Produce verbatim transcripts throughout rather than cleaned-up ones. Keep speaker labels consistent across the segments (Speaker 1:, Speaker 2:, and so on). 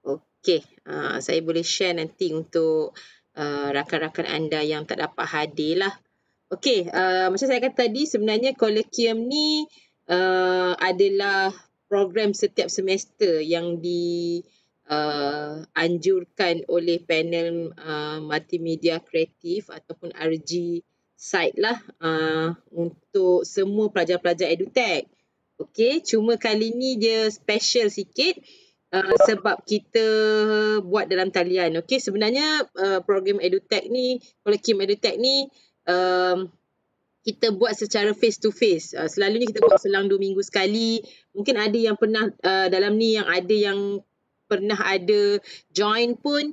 Speaker 1: Okey, uh, saya boleh share nanti untuk uh, rakan-rakan anda yang tak dapat hadir lah. Okey, uh, macam saya kata tadi, sebenarnya Colloquium ni uh, adalah program setiap semester yang di uh, anjurkan oleh panel uh, multimedia kreatif ataupun R G site lah uh, untuk semua pelajar-pelajar edutech. Okey, cuma kali ni dia special sikit uh, sebab kita buat dalam talian. Okey, sebenarnya uh, program edutech ni, Colloquium edutech ni um, kita buat secara face to face. Uh, selalunya kita buat selang dua minggu sekali. Mungkin ada yang pernah uh, dalam ni yang ada yang pernah ada join pun.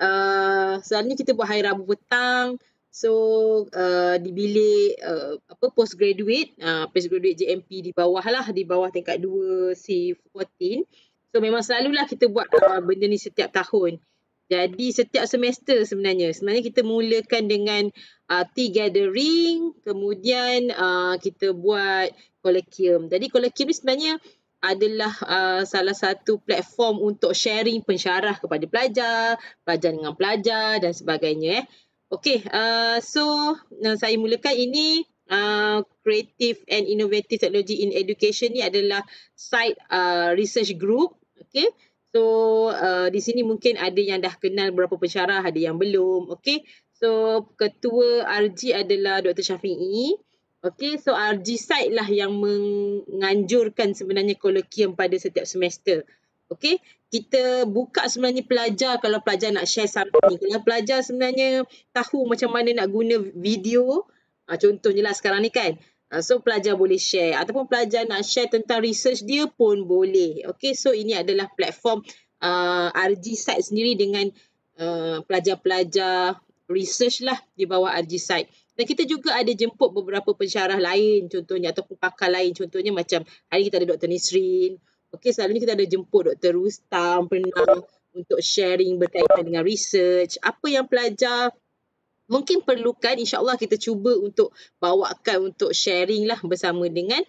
Speaker 1: Uh, selalunya kita buat hari Rabu petang. So uh, di bilik uh, apa postgraduate, uh, postgraduate J M P di bawah lah, di bawah tingkat dua C empat belas. So memang selalulah kita buat uh, benda ni setiap tahun. Jadi setiap semester sebenarnya, sebenarnya kita mulakan dengan uh, tea gathering, kemudian uh, kita buat Colloquium. Jadi Colloquium ni sebenarnya adalah uh, salah satu platform untuk sharing pensyarah kepada pelajar, pelajar dengan pelajar dan sebagainya. Eh. Okey, uh, so uh, saya mulakan ini uh, Creative and Innovative Technology in Education ni adalah site uh, research group. Okey. So uh, di sini mungkin ada yang dah kenal beberapa pensyarah, ada yang belum. Okey. So ketua R G adalah Doktor Syafiee. Okey, so R G site lah yang menganjurkan sebenarnya Colloquium pada setiap semester. Okey, kita buka sebenarnya pelajar kalau pelajar nak share something. Kalau pelajar sebenarnya tahu macam mana nak guna video, uh, contohnya lah sekarang ni kan. Uh, so pelajar boleh share ataupun pelajar nak share tentang research dia pun boleh. Okay, so ini adalah platform uh, R G site sendiri dengan uh, pelajar-pelajar research lah di bawah R G site. Dan kita juga ada jemput beberapa pensyarah lain contohnya ataupun pakar lain. Contohnya macam hari kita ada Doktor Nisrin. Okay, selalunya kita ada jemput Doktor Rustam pernah untuk sharing berkaitan dengan research. Apa yang pelajar mungkin perlukan, insyaAllah kita cuba untuk bawakan untuk sharing lah bersama dengan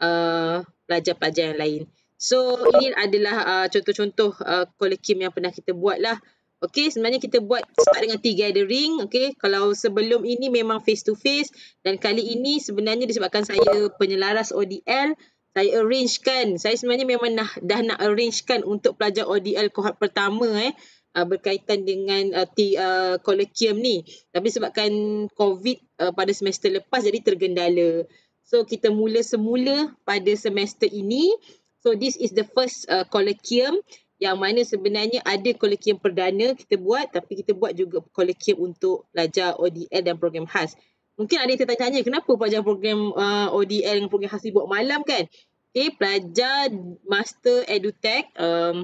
Speaker 1: uh, pelajar-pelajar yang lain. So ini adalah uh, contoh-contoh uh, Colloquium yang pernah kita buat lah. Okay, sebenarnya kita buat start dengan tea gathering. Okay, kalau sebelum ini memang face to face dan kali ini sebenarnya disebabkan saya penyelaras O D L, saya arrangekan, saya sebenarnya memang dah, dah nak arrangekan untuk pelajar O D L kohort pertama eh. Uh, berkaitan dengan uh, t, uh, Colloquium ni. Tapi sebabkan COVID uh, pada semester lepas jadi tergendala. So kita mula semula pada semester ini. So this is the first uh, Colloquium yang mana sebenarnya ada Colloquium perdana kita buat tapi kita buat juga Colloquium untuk pelajar O D L dan program khas. Mungkin ada yang tertanya-tanya kenapa pelajar program uh, O D L dengan program khas ni buat malam kan? Okay, pelajar Master Edutech um,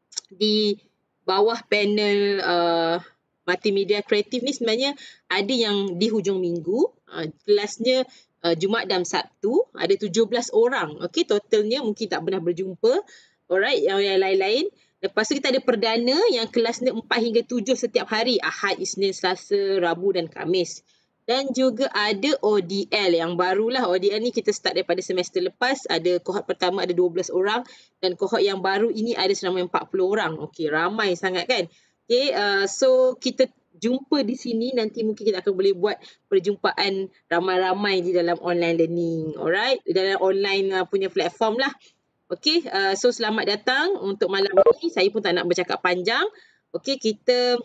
Speaker 1: di bawah panel uh, multimedia kreatif ni sebenarnya ada yang di hujung minggu, uh, kelasnya uh, Jumaat dan Sabtu, ada tujuh belas orang. Okey, totalnya mungkin tak pernah berjumpa. Alright, yang, yang lain-lain. Lepas tu kita ada perdana yang kelasnya empat hingga tujuh setiap hari, Ahad, Isnin, Selasa, Rabu dan Khamis. Dan juga ada O D L yang barulah. O D L ni kita start daripada semester lepas. Ada kohort pertama ada dua belas orang dan kohort yang baru ini ada selama empat puluh orang. Okey, ramai sangat kan. Okey, uh, so kita jumpa di sini. Nanti mungkin kita akan boleh buat perjumpaan ramai-ramai di dalam online learning. Alright, di dalam online uh, punya platform lah. Okey, uh, so selamat datang untuk malam ini. Saya pun tak nak bercakap panjang. Okey, kita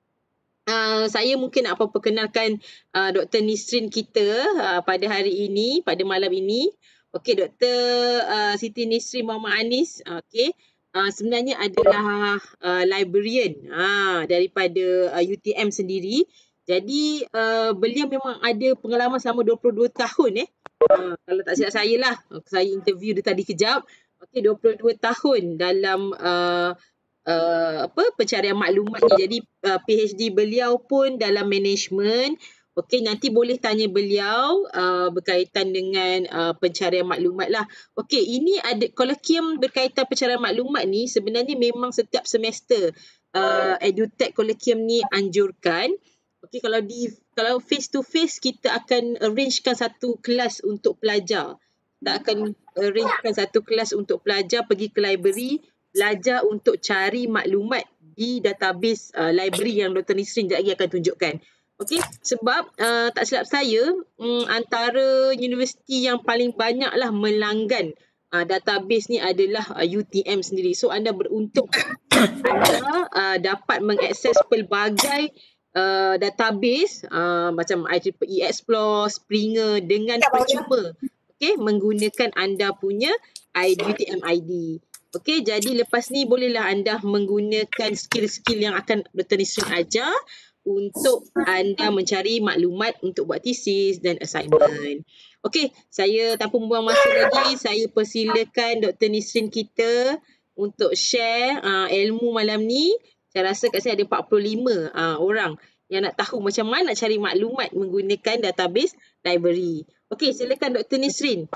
Speaker 1: Uh, saya mungkin nak perkenalkan uh, Doktor Nisrin kita uh, pada hari ini, pada malam ini. Okey, Doktor uh, Siti Nisrin Muhammad Anis. Okey, uh, sebenarnya adalah uh, librarian uh, daripada uh, U T M sendiri. Jadi uh, beliau memang ada pengalaman selama dua puluh dua tahun eh. Uh, kalau tak silap saya lah, saya interview dia tadi kejap. Okey, dua puluh dua tahun dalam uh, Uh, apa pencarian maklumat ni. Jadi uh, PhD beliau pun dalam management. Okey, nanti boleh tanya beliau uh, berkaitan dengan uh, pencarian maklumat lah. Okey, ini ada Colloquium berkaitan pencarian maklumat ni sebenarnya memang setiap semester uh, Edutech Colloquium ni anjurkan. Okey, kalau di kalau face to face kita akan arrangekan satu kelas untuk pelajar. Kita akan arrangekan satu kelas untuk pelajar pergi ke library, belajar untuk cari maklumat di database uh, library yang Doktor Nisrin sekejap lagi akan tunjukkan. Okey, sebab uh, tak silap saya um, antara universiti yang paling banyaklah melanggan uh, database ni adalah uh, U T M sendiri. So anda beruntung anda uh, dapat mengakses pelbagai uh, database uh, macam I E E E Explore, Springer dengan percuma. Okey, menggunakan anda punya U T M I D. Okey, jadi lepas ni bolehlah anda menggunakan skill-skill yang akan Doktor Nisrin ajar untuk anda mencari maklumat untuk buat thesis dan assignment. Okey, saya tanpa membuang masa lagi, saya persilakan Doktor Nisrin kita untuk share uh, ilmu malam ni. Saya rasa kat sini ada empat puluh lima uh, orang yang nak tahu macam mana nak cari maklumat menggunakan database library. Okey, silakan Doktor Nisrin.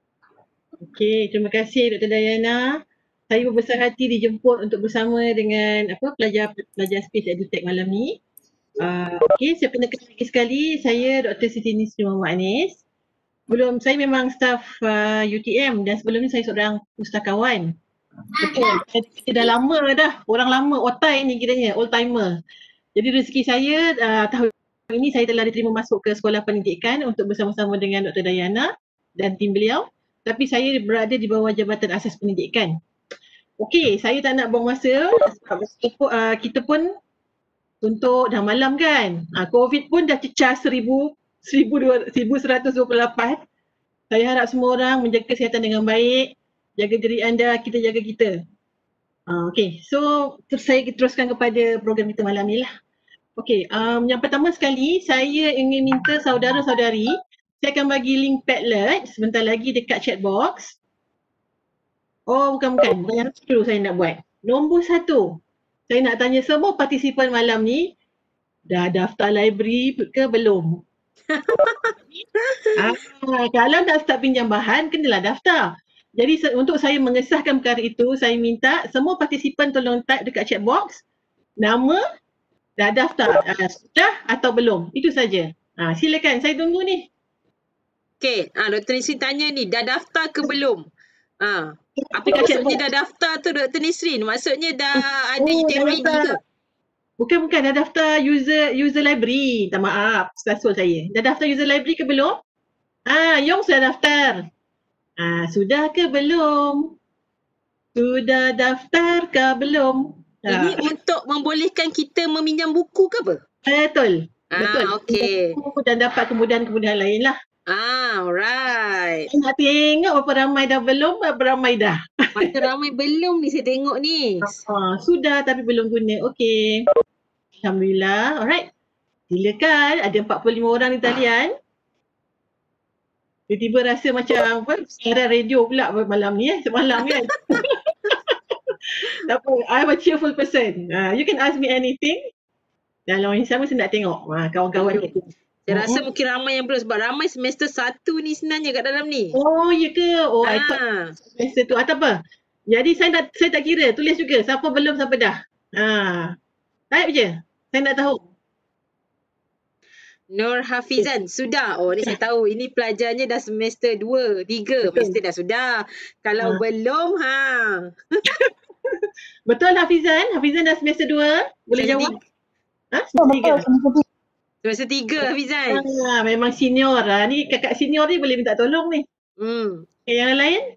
Speaker 2: Okey, terima kasih Doktor Dayana. Saya berbesar hati dijemput untuk bersama dengan apa pelajar-pelajar Space EduTech malam ni. Uh, Okey, saya kenalkan lagi sekali, saya Doktor Siti Nisrin Muhammad Anis. Sebelum saya memang staf uh, U T M dan sebelum ni saya seorang pustakawan. Betul, saya dah lama dah, orang lama, otai ni kiranya, old timer. Jadi rezeki saya uh, tahun ini saya telah diterima masuk ke Sekolah Pendidikan untuk bersama-sama dengan Doktor Dayana dan tim beliau. Tapi saya berada di bawah Jabatan Asas Pendidikan. Okey, saya tak nak buang masa sebab uh, kita pun untuk dah malam kan. Uh, COVID pun dah cecah seribu, seribu seratus dua puluh lapan. Saya harap semua orang menjaga kesihatan dengan baik. Jaga diri anda, kita jaga kita. Uh, Okey, so terus saya teruskan kepada program kita malam ni lah. Okey, um, yang pertama sekali saya ingin minta saudara-saudari, saya akan bagi link Padlet sebentar lagi dekat chat box. Oh bukan bukan, yang dulu saya nak buat. Nombor satu, saya nak tanya semua partisipan malam ni, dah daftar library ke belum? ah, kalau nak start pinjam bahan, kenalah daftar. Jadi untuk saya mengesahkan perkara itu, saya minta semua partisipan tolong type dekat chat box nama, dah daftar, uh, sudah atau belum. Itu saja. Uh, silakan, saya tunggu ni.
Speaker 1: Okey, ah Doktor Nisrin tanya ni, dah daftar ke belum? Ah, apa maksudnya dah daftar tu Doktor Nisrin? Maksudnya dah ada
Speaker 2: oh,
Speaker 1: U T M I D ke?
Speaker 2: Bukan bukan, dah daftar user user library. Tak maaf, sasul saya. Dah daftar user library ke belum? Ah, Yong sudah daftar. Ah, sudah ke belum? Sudah daftar ke belum?
Speaker 1: Ini ah. untuk membolehkan kita meminjam buku ke apa?
Speaker 2: Betul.
Speaker 1: Ah,
Speaker 2: betul.
Speaker 1: Okey.
Speaker 2: Dan dapat kemudahan-kemudahan lain lah.
Speaker 1: Ah, alright.
Speaker 2: Saya nak tengok berapa ramai dah belum, berapa ramai dah.
Speaker 1: Macam ramai belum ni saya tengok ni.
Speaker 2: Ah, sudah tapi belum guna. Okey. Alhamdulillah. Alright. Silakan. Ada empat puluh lima orang di talian. Tiba-tiba rasa macam apa? Siaran radio pula malam ni eh. Semalam kan. Tak apa. I'm a cheerful person. Uh, you can ask me anything. Dalam yang sama saya nak tengok uh, kawan-kawan kita.
Speaker 1: Saya rasa mungkin ramai yang belum sebab ramai semester satu ni sebenarnya kat dalam ni.
Speaker 2: Oh, ya ke? Oh,
Speaker 1: ha.
Speaker 2: I thought semester tu. Atau apa? Jadi saya tak, saya tak kira. Tulis juga. Siapa belum, siapa dah. Ha. Type je. Saya nak tahu.
Speaker 1: Nur Hafizan, sudah. Oh, ni saya tahu. Ini pelajarnya dah semester dua, tiga. Mesti dah sudah. Kalau ha. belum, ha.
Speaker 2: Betul Hafizan? Hafizan dah semester dua? Boleh semester jawab? Ha?
Speaker 3: Semester tiga.
Speaker 1: Semester tiga Hafizan.
Speaker 2: Ha, memang senior lah. Ni kakak senior ni boleh minta tolong ni.
Speaker 1: Hmm.
Speaker 2: Okay, yang lain?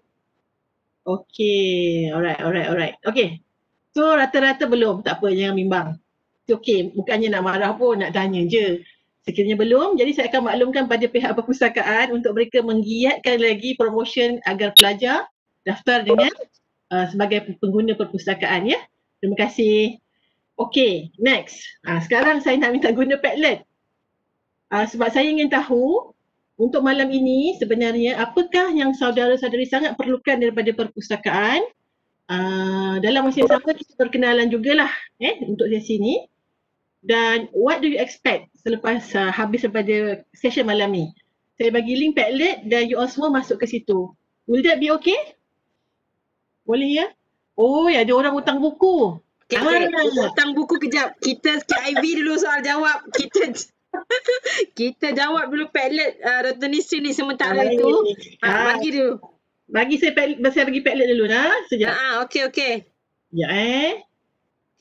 Speaker 2: Okay. Alright, alright, alright. Okay. So rata-rata belum. Tak apa, jangan bimbang. Okay, bukannya nak marah pun, nak tanya je. Sekiranya belum, jadi saya akan maklumkan pada pihak perpustakaan untuk mereka menggiatkan lagi promotion agar pelajar daftar dengan uh, sebagai pengguna perpustakaan ya. Terima kasih. Okay, next. Uh, sekarang saya nak minta guna Padlet. Uh, sebab saya ingin tahu untuk malam ini sebenarnya apakah yang saudara-saudari sangat perlukan daripada perpustakaan. Uh, dalam masa yang sama kita perkenalan jugalah eh, untuk sesi ini. Dan what do you expect selepas uh, habis daripada session malam ni? Saya bagi link Padlet dan you all semua masuk ke situ. Will that be okay? Boleh ya? Oh ya, ada orang hutang buku.
Speaker 1: Okay, ah. okay. Hutang buku kejap. Kita K I V dulu soal jawab. Kita kita jawab dulu Padlet uh, Doktor Nisrin ni sementara Ay. itu. Ha, bagi dulu.
Speaker 2: Bagi saya Padlet, saya bagi Padlet dulu dah. Sekejap.
Speaker 1: Ah, okey okey.
Speaker 2: Ya eh.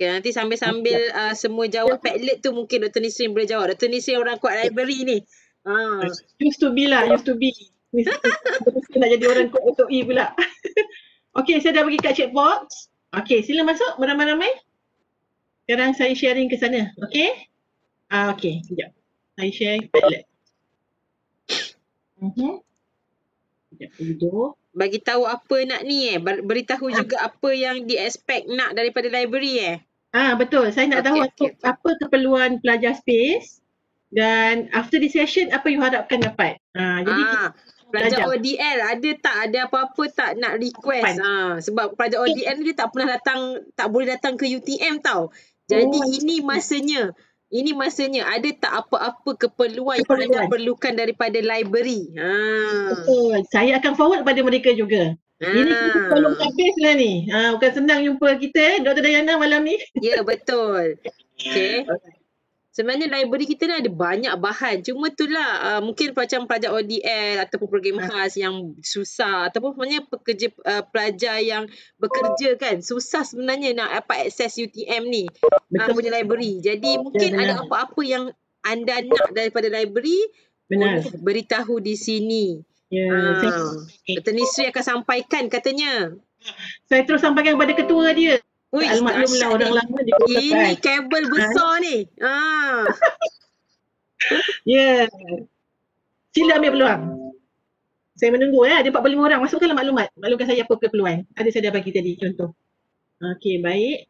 Speaker 1: Okay, nanti sambil-sambil uh, semua jawab Padlet tu mungkin Doktor Nisrin boleh jawab. Doktor Nisrin orang kuat library ni. Ha.
Speaker 2: Used to be lah, used to be. Terus nak jadi orang kuat untuk E pula. Okay, saya dah bagi kat checkbox. Okay, sila masuk beramai-ramai. Sekarang saya sharing ke sana. Okay? Ah, okay, sekejap. Saya share Padlet. Uh-huh. Sekejap, duduk.
Speaker 1: Bagi tahu apa nak ni eh. Beritahu ah. juga apa yang di-expect nak daripada library eh.
Speaker 2: Ah, betul. Saya nak okay, tahu okay, apa, okay. apa keperluan pelajar space dan after the session apa you harapkan dapat. Ah, jadi
Speaker 1: ah, pelajar O D L ada tak ada apa-apa tak nak request ah, sebab pelajar O D L ni dia tak pernah datang, tak boleh datang ke U T M tau. Jadi oh, ini masanya. Ini masanya ada tak apa-apa keperluan, keperluan yang anda perlukan daripada library. Ha.
Speaker 2: Betul. Saya akan forward kepada mereka juga. Ha. Ini kita tolong habis lah ni. Ha, bukan senang jumpa kita, Doktor Dayana malam ni.
Speaker 1: Ya, betul. Okay. Sebenarnya library kita ni ada banyak bahan. Cuma itulah uh, mungkin macam pelajar O D L ataupun program khas yang susah. Ataupun sebenarnya pekerja uh, pelajar yang bekerja kan. Susah sebenarnya nak dapat akses U T M ni. Uh, punya library. Jadi mungkin ya, ada apa-apa yang anda nak daripada library.
Speaker 2: Benar.
Speaker 1: Boleh beritahu di sini.
Speaker 2: Ya.
Speaker 1: Uh, Doktor Nisrin akan sampaikan katanya.
Speaker 2: Saya terus sampaikan kepada ketua dia.
Speaker 1: Ui,
Speaker 2: maklumlah orang lama dia
Speaker 1: ini kabel besar ha? ni. Ah.
Speaker 2: Ya. Yeah. Sila ambil peluang. Saya menunggu ya. Ada empat puluh lima orang. Masukkanlah maklumat. Maklumkan saya apa keperluan. Ada saya dah bagi tadi contoh. Okey, baik.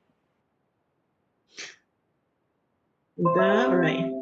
Speaker 2: Sudah, alright.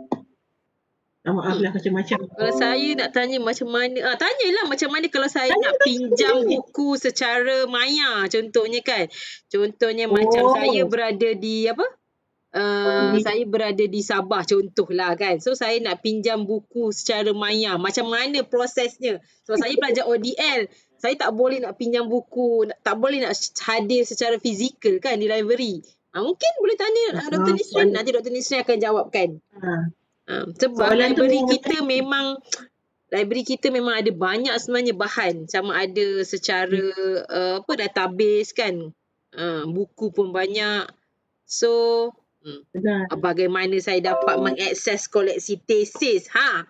Speaker 2: Maaf lah macam-macam.
Speaker 1: Kalau saya nak tanya macam mana, ah, tanyalah macam mana kalau saya tanya nak pinjam buku secara maya contohnya kan. Contohnya oh. macam saya berada di apa? Uh, hmm. Saya berada di Sabah contohlah kan. So saya nak pinjam buku secara maya. Macam mana prosesnya? Sebab saya pelajar O D L. Saya tak boleh nak pinjam buku, tak boleh nak hadir secara fizikal kan di library. Ah, mungkin boleh tanya uh, Doktor Nisrin. Nanti Doktor Nisrin akan jawabkan. Ha. Um, sebab soalan library kita yang... memang library kita memang ada banyak sebenarnya bahan, sama ada secara hmm. uh, apa database kan, uh, buku pun banyak. So hmm, bagaimana saya dapat mengakses koleksi tesis? Ha.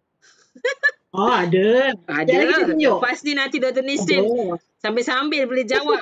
Speaker 2: Oh, ada.
Speaker 1: Ada. Lepas ni nanti Doktor Nisrin sambil-sambil boleh jawab.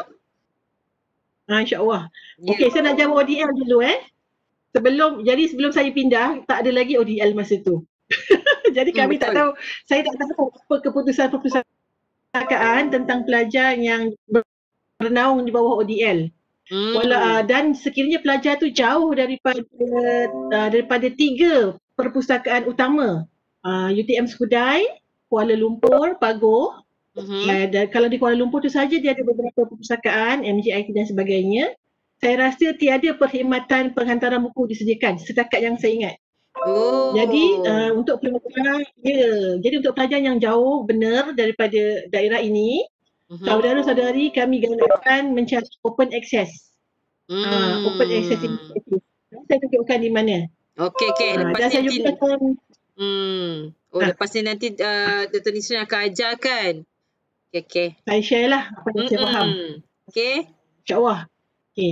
Speaker 2: Ah, InsyaAllah. Yeah. Okey, saya nak jawab O D L dulu eh. Sebelum, jadi sebelum saya pindah, tak ada lagi O D L masa tu. Jadi kami hmm, tak tahu, saya tak tahu apa keputusan perpustakaan tentang pelajar yang bernaung di bawah O D L. Hmm. Wala, uh, dan sekiranya pelajar tu jauh daripada uh, daripada tiga perpustakaan utama. Uh, U T M Skudai, Kuala Lumpur, Pagoh. Hmm. Uh, dan kalau di Kuala Lumpur tu saja dia ada beberapa perpustakaan, M J I T dan sebagainya. Saya rasa tiada perkhidmatan penghantaran buku disediakan setakat yang saya ingat. Oh. Jadi uh, untuk pelajar, ya, jadi untuk pelajar yang jauh benar daripada daerah ini, uh-huh. saudara-saudari kami galakkan mencari open access. Hmm. Uh, open access initiative. Saya tunjukkan di mana.
Speaker 1: Okey okey.
Speaker 2: Uh,
Speaker 1: lepas
Speaker 2: dan saya
Speaker 1: nanti
Speaker 2: juga akan,
Speaker 1: hmm. Oh uh. lepas ni nanti uh, Doktor Nisrin akan ajar kan. Okey okey.
Speaker 2: Saya share lah apa yang saya faham.
Speaker 1: Okey.
Speaker 2: InsyaAllah. Okey.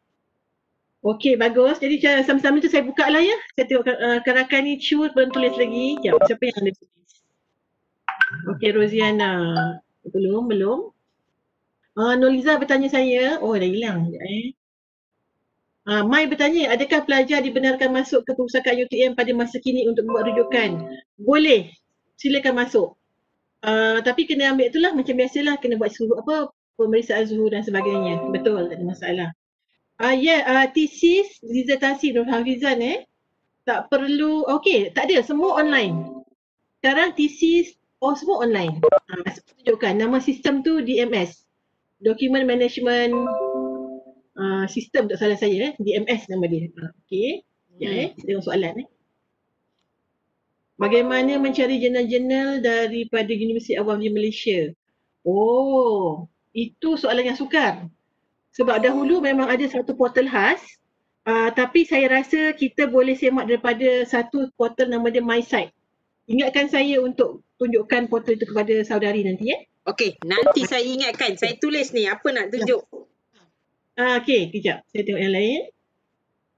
Speaker 2: Okey, bagus. Jadi sama-sama tu saya buka lah ya. Saya tengok uh, rakan ni Chur belum tulis lagi. Sekejap, siapa yang ada tulis? Okey, Roziana. Belum, belum. Uh, Noliza bertanya saya. Oh, dah hilang. Sekejap eh. Uh, Mai bertanya, adakah pelajar dibenarkan masuk ke perpustakaan U T M pada masa kini untuk membuat rujukan? Boleh. Silakan masuk. Uh, tapi kena ambil itulah macam biasalah. Kena buat suhu, apa, pemeriksaan suhu dan sebagainya. Betul, tak ada masalah. Ah uh, ya, yeah, uh, tesis, disertasi Nur Hafizan eh. Tak perlu, okey, tak ada, semua online. Sekarang tesis, oh semua online. Ah, uh, saya tunjukkan nama sistem tu D M S. Document Management uh, System, tak salah saya eh, D M S nama dia. Uh, okey. Ya hmm. eh, tengok soalan eh. Bagaimana mencari jurnal-jurnal daripada Universiti Awam di Malaysia? Oh, itu soalan yang sukar. Sebab dahulu memang ada satu portal khas, uh, tapi saya rasa kita boleh semak daripada satu portal nama dia MySite. Ingatkan saya untuk tunjukkan portal itu kepada saudari nanti ya.
Speaker 1: Okey, nanti saya ingatkan. Saya tulis ni apa nak tunjuk.
Speaker 2: Uh, Okey, kejap. Saya tengok yang lain.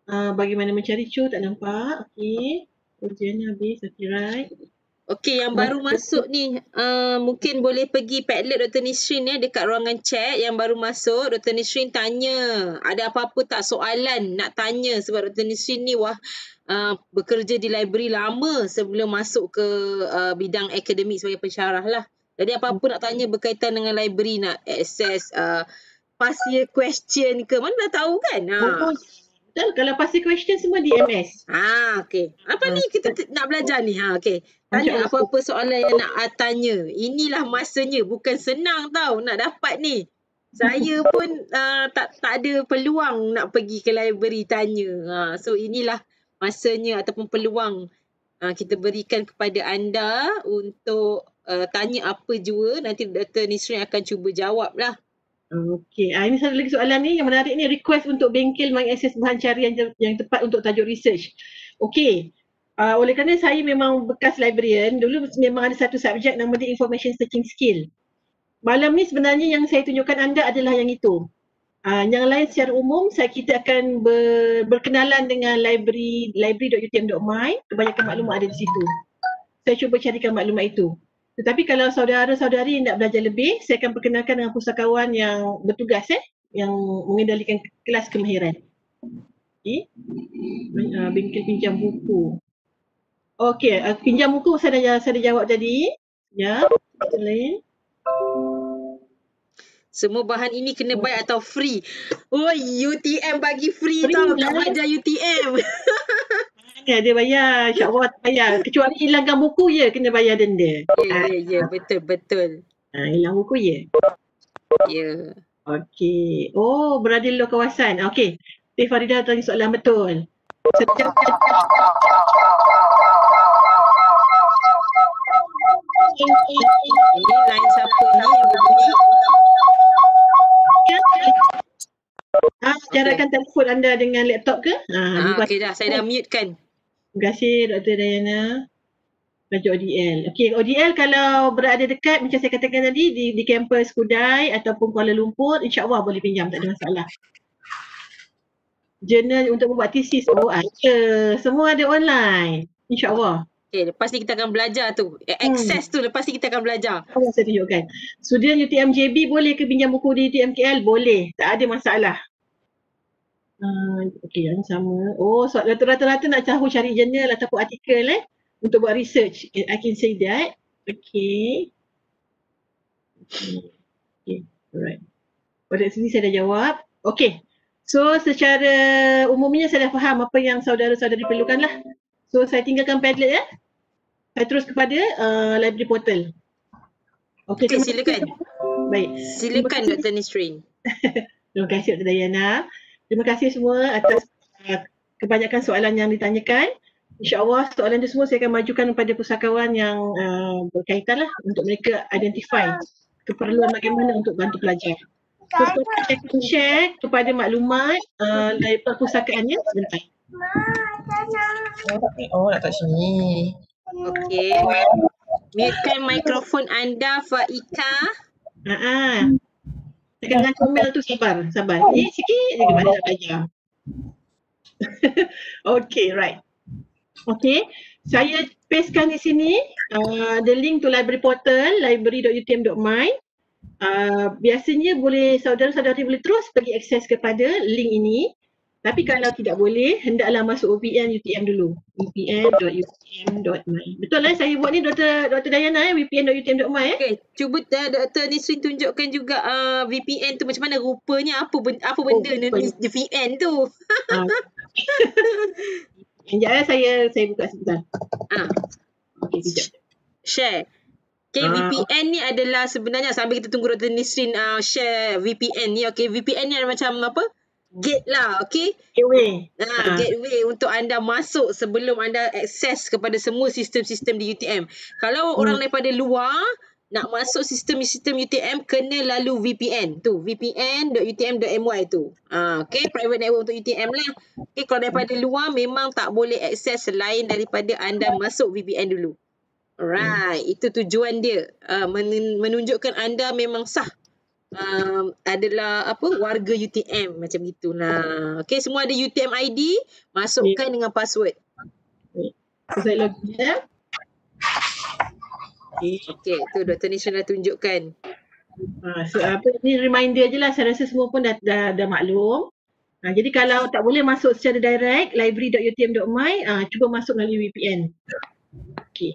Speaker 2: Uh, bagaimana mencari cu, tak nampak. Okey. Ujian habis, okay, right.
Speaker 1: Okey, yang baru masuk ni, uh, mungkin boleh pergi Padlet Doktor Nisrin ya, dekat ruangan chat yang baru masuk. Doktor Nisrin tanya, ada apa-apa tak soalan nak tanya sebab Doktor Nisrin ni wah uh, bekerja di library lama sebelum masuk ke uh, bidang akademik sebagai pensyarah lah. Jadi apa-apa nak tanya berkaitan dengan library, nak access uh, past year question ke, mana dah tahu kan? Ha.
Speaker 2: Oh, betul. Kalau pasti question semua di M S.
Speaker 1: Ah, okey. Apa
Speaker 2: Ah,
Speaker 1: ni kita t- nak belajar ni? Ha, okey. Tanya
Speaker 2: Macam
Speaker 1: apa-apa soalan yang nak ah, tanya. Inilah masanya. Bukan senang tau nak dapat ni. Saya pun uh, tak tak ada peluang nak pergi ke library tanya. Ha, so inilah masanya ataupun peluang uh, kita berikan kepada anda untuk uh, tanya apa jua. Nanti Doktor Nisrin akan cuba jawab lah.
Speaker 2: Okey, ah, ini satu lagi soalan ni yang menarik ni, request untuk bengkel mengakses bahan carian yang, yang tepat untuk tajuk research. Okey, uh, oleh kerana saya memang bekas librarian, dulu memang ada satu subjek nama dia information searching skill. Malam ni sebenarnya yang saya tunjukkan anda adalah yang itu. Uh, yang lain secara umum saya kita akan ber, berkenalan dengan library library dot u t m dot my, kebanyakan maklumat ada di situ. Saya cuba carikan maklumat itu. Tetapi kalau saudara-saudari nak belajar lebih, saya akan perkenalkan dengan pusakawan yang bertugas eh, yang mengendalikan kelas kemahiran. Okay. Uh, bengkel pinjam buku. Okey, uh, pinjam buku saya dah, saya dah jawab tadi. Ya, yang lain.
Speaker 1: Semua bahan ini kena bayar atau free? Oh, U T M bagi free,
Speaker 2: Free
Speaker 1: tau
Speaker 2: lah.
Speaker 1: kat Belajar U T M.
Speaker 2: Ya, dia bayar. InsyaAllah bayar. Kecuali hilangkan buku je kena bayar denda.
Speaker 1: Ya, ya, ya. Betul, betul.
Speaker 2: Ha, hilang buku je.
Speaker 1: Ya.
Speaker 2: Okey. Oh, berada di luar kawasan. Okey. Teh Farida tanya soalan betul. Setiap
Speaker 1: Ini line siapa ni yang berbunyi?
Speaker 2: Ah, carakan telefon anda dengan laptop ke?
Speaker 1: Ah,
Speaker 2: Ha,
Speaker 1: okey dah. Saya dah mute kan.
Speaker 2: Terima kasih Doktor Diana. Raja O D L. Okey, O D L kalau berada dekat macam saya katakan tadi di di kampus Kudai ataupun Kuala Lumpur, insya-Allah boleh pinjam, tak ada masalah. Jurnal untuk membuat tesis, oh ada. Semua ada online. Insya-Allah.
Speaker 1: Okey, lepas ni kita akan belajar tu. Eh,
Speaker 2: Hmm.
Speaker 1: Access tu lepas ni kita akan belajar.
Speaker 2: Apa saya tunjukkan. Student U T M J B boleh ke pinjam buku di U T M K L? Boleh. Tak ada masalah. Uh, Okey, yang sama. Oh, so rata-rata nak tahu cari jurnal ataupun artikel eh untuk buat research. I can say that. Okey. Okey, alright. Pada sini saya dah jawab. Okey. So secara umumnya saya dah faham apa yang saudara-saudari perlukan lah. So saya tinggalkan Padlet ya. Saya terus kepada uh, library portal. Okey,
Speaker 1: Okey, silakan.
Speaker 2: Baik.
Speaker 1: Silakan Doktor Nisrin.
Speaker 2: Terima kasih Doktor Diana. Terima kasih semua atas uh, kebanyakan soalan yang ditanyakan. InsyaAllah soalan itu semua saya akan majukan kepada pusakawan yang uh, berkaitan lah untuk mereka identify keperluan bagaimana untuk bantu pelajar. So, saya akan share kepada maklumat uh, dari perpustakaannya sebentar.
Speaker 3: Oh, nak kat sini.
Speaker 1: Okey. Mutekan mikrofon anda, Faika.
Speaker 2: Haa. Tekan comel tu sabar, sabar. Eh, sikit je kepada nak belajar. Okay, right. Okay, saya pastekan di sini uh, the link to library portal library dot u t m dot my. Uh, biasanya boleh saudara-saudari boleh terus pergi akses kepada link ini. Tapi kalau tidak boleh, hendaklah masuk V P N U T M dulu. V P N dot u t m dot my. Betul lah saya buat ni Doktor Doktor Diana eh, V P N dot u t m dot my eh.
Speaker 1: Okey, cuba uh, Doktor Nisrin tunjukkan juga uh, V P N tu macam mana rupanya, apa ben, apa benda
Speaker 2: Oh,
Speaker 1: ni
Speaker 2: rupanya.
Speaker 1: V P N tu.
Speaker 2: Uh, Sekejap eh, saya saya buka sebentar.
Speaker 1: Ah,
Speaker 2: Okey, sekejap.
Speaker 1: share. Okay,
Speaker 2: Ah,
Speaker 1: V P N ni adalah sebenarnya sambil kita tunggu Doktor Nisrin uh, share V P N ni. Okay, V P N ni adalah macam apa? Gate lah, okay?
Speaker 2: Gateway.
Speaker 1: Nah,
Speaker 2: Ah.
Speaker 1: gateway untuk anda masuk sebelum anda akses kepada semua sistem-sistem di U T M. Kalau
Speaker 2: Hmm.
Speaker 1: orang daripada luar nak masuk sistem-sistem U T M, kena lalu V P N tu, v p n dot u t m dot m y tu. Ah, okay, private network untuk U T M lah. Okay, kalau daripada luar memang tak boleh akses selain daripada anda masuk V P N dulu. Alright, itu tujuan dia. Uh, menunjukkan anda memang sah um, adalah apa warga U T M macam gitulah. Okey, semua ada U T M I D, masukkan dengan password.
Speaker 2: So, saya login ya. Okay.
Speaker 1: Okey, tu Doktor Nisrin dah tunjukkan.
Speaker 2: Ha, so, apa ni reminder je lah, saya rasa semua pun dah, dah, dah maklum. Ha, jadi kalau tak boleh masuk secara direct library dot u t m dot m y, ha, cuba masuk melalui V P N. Okey.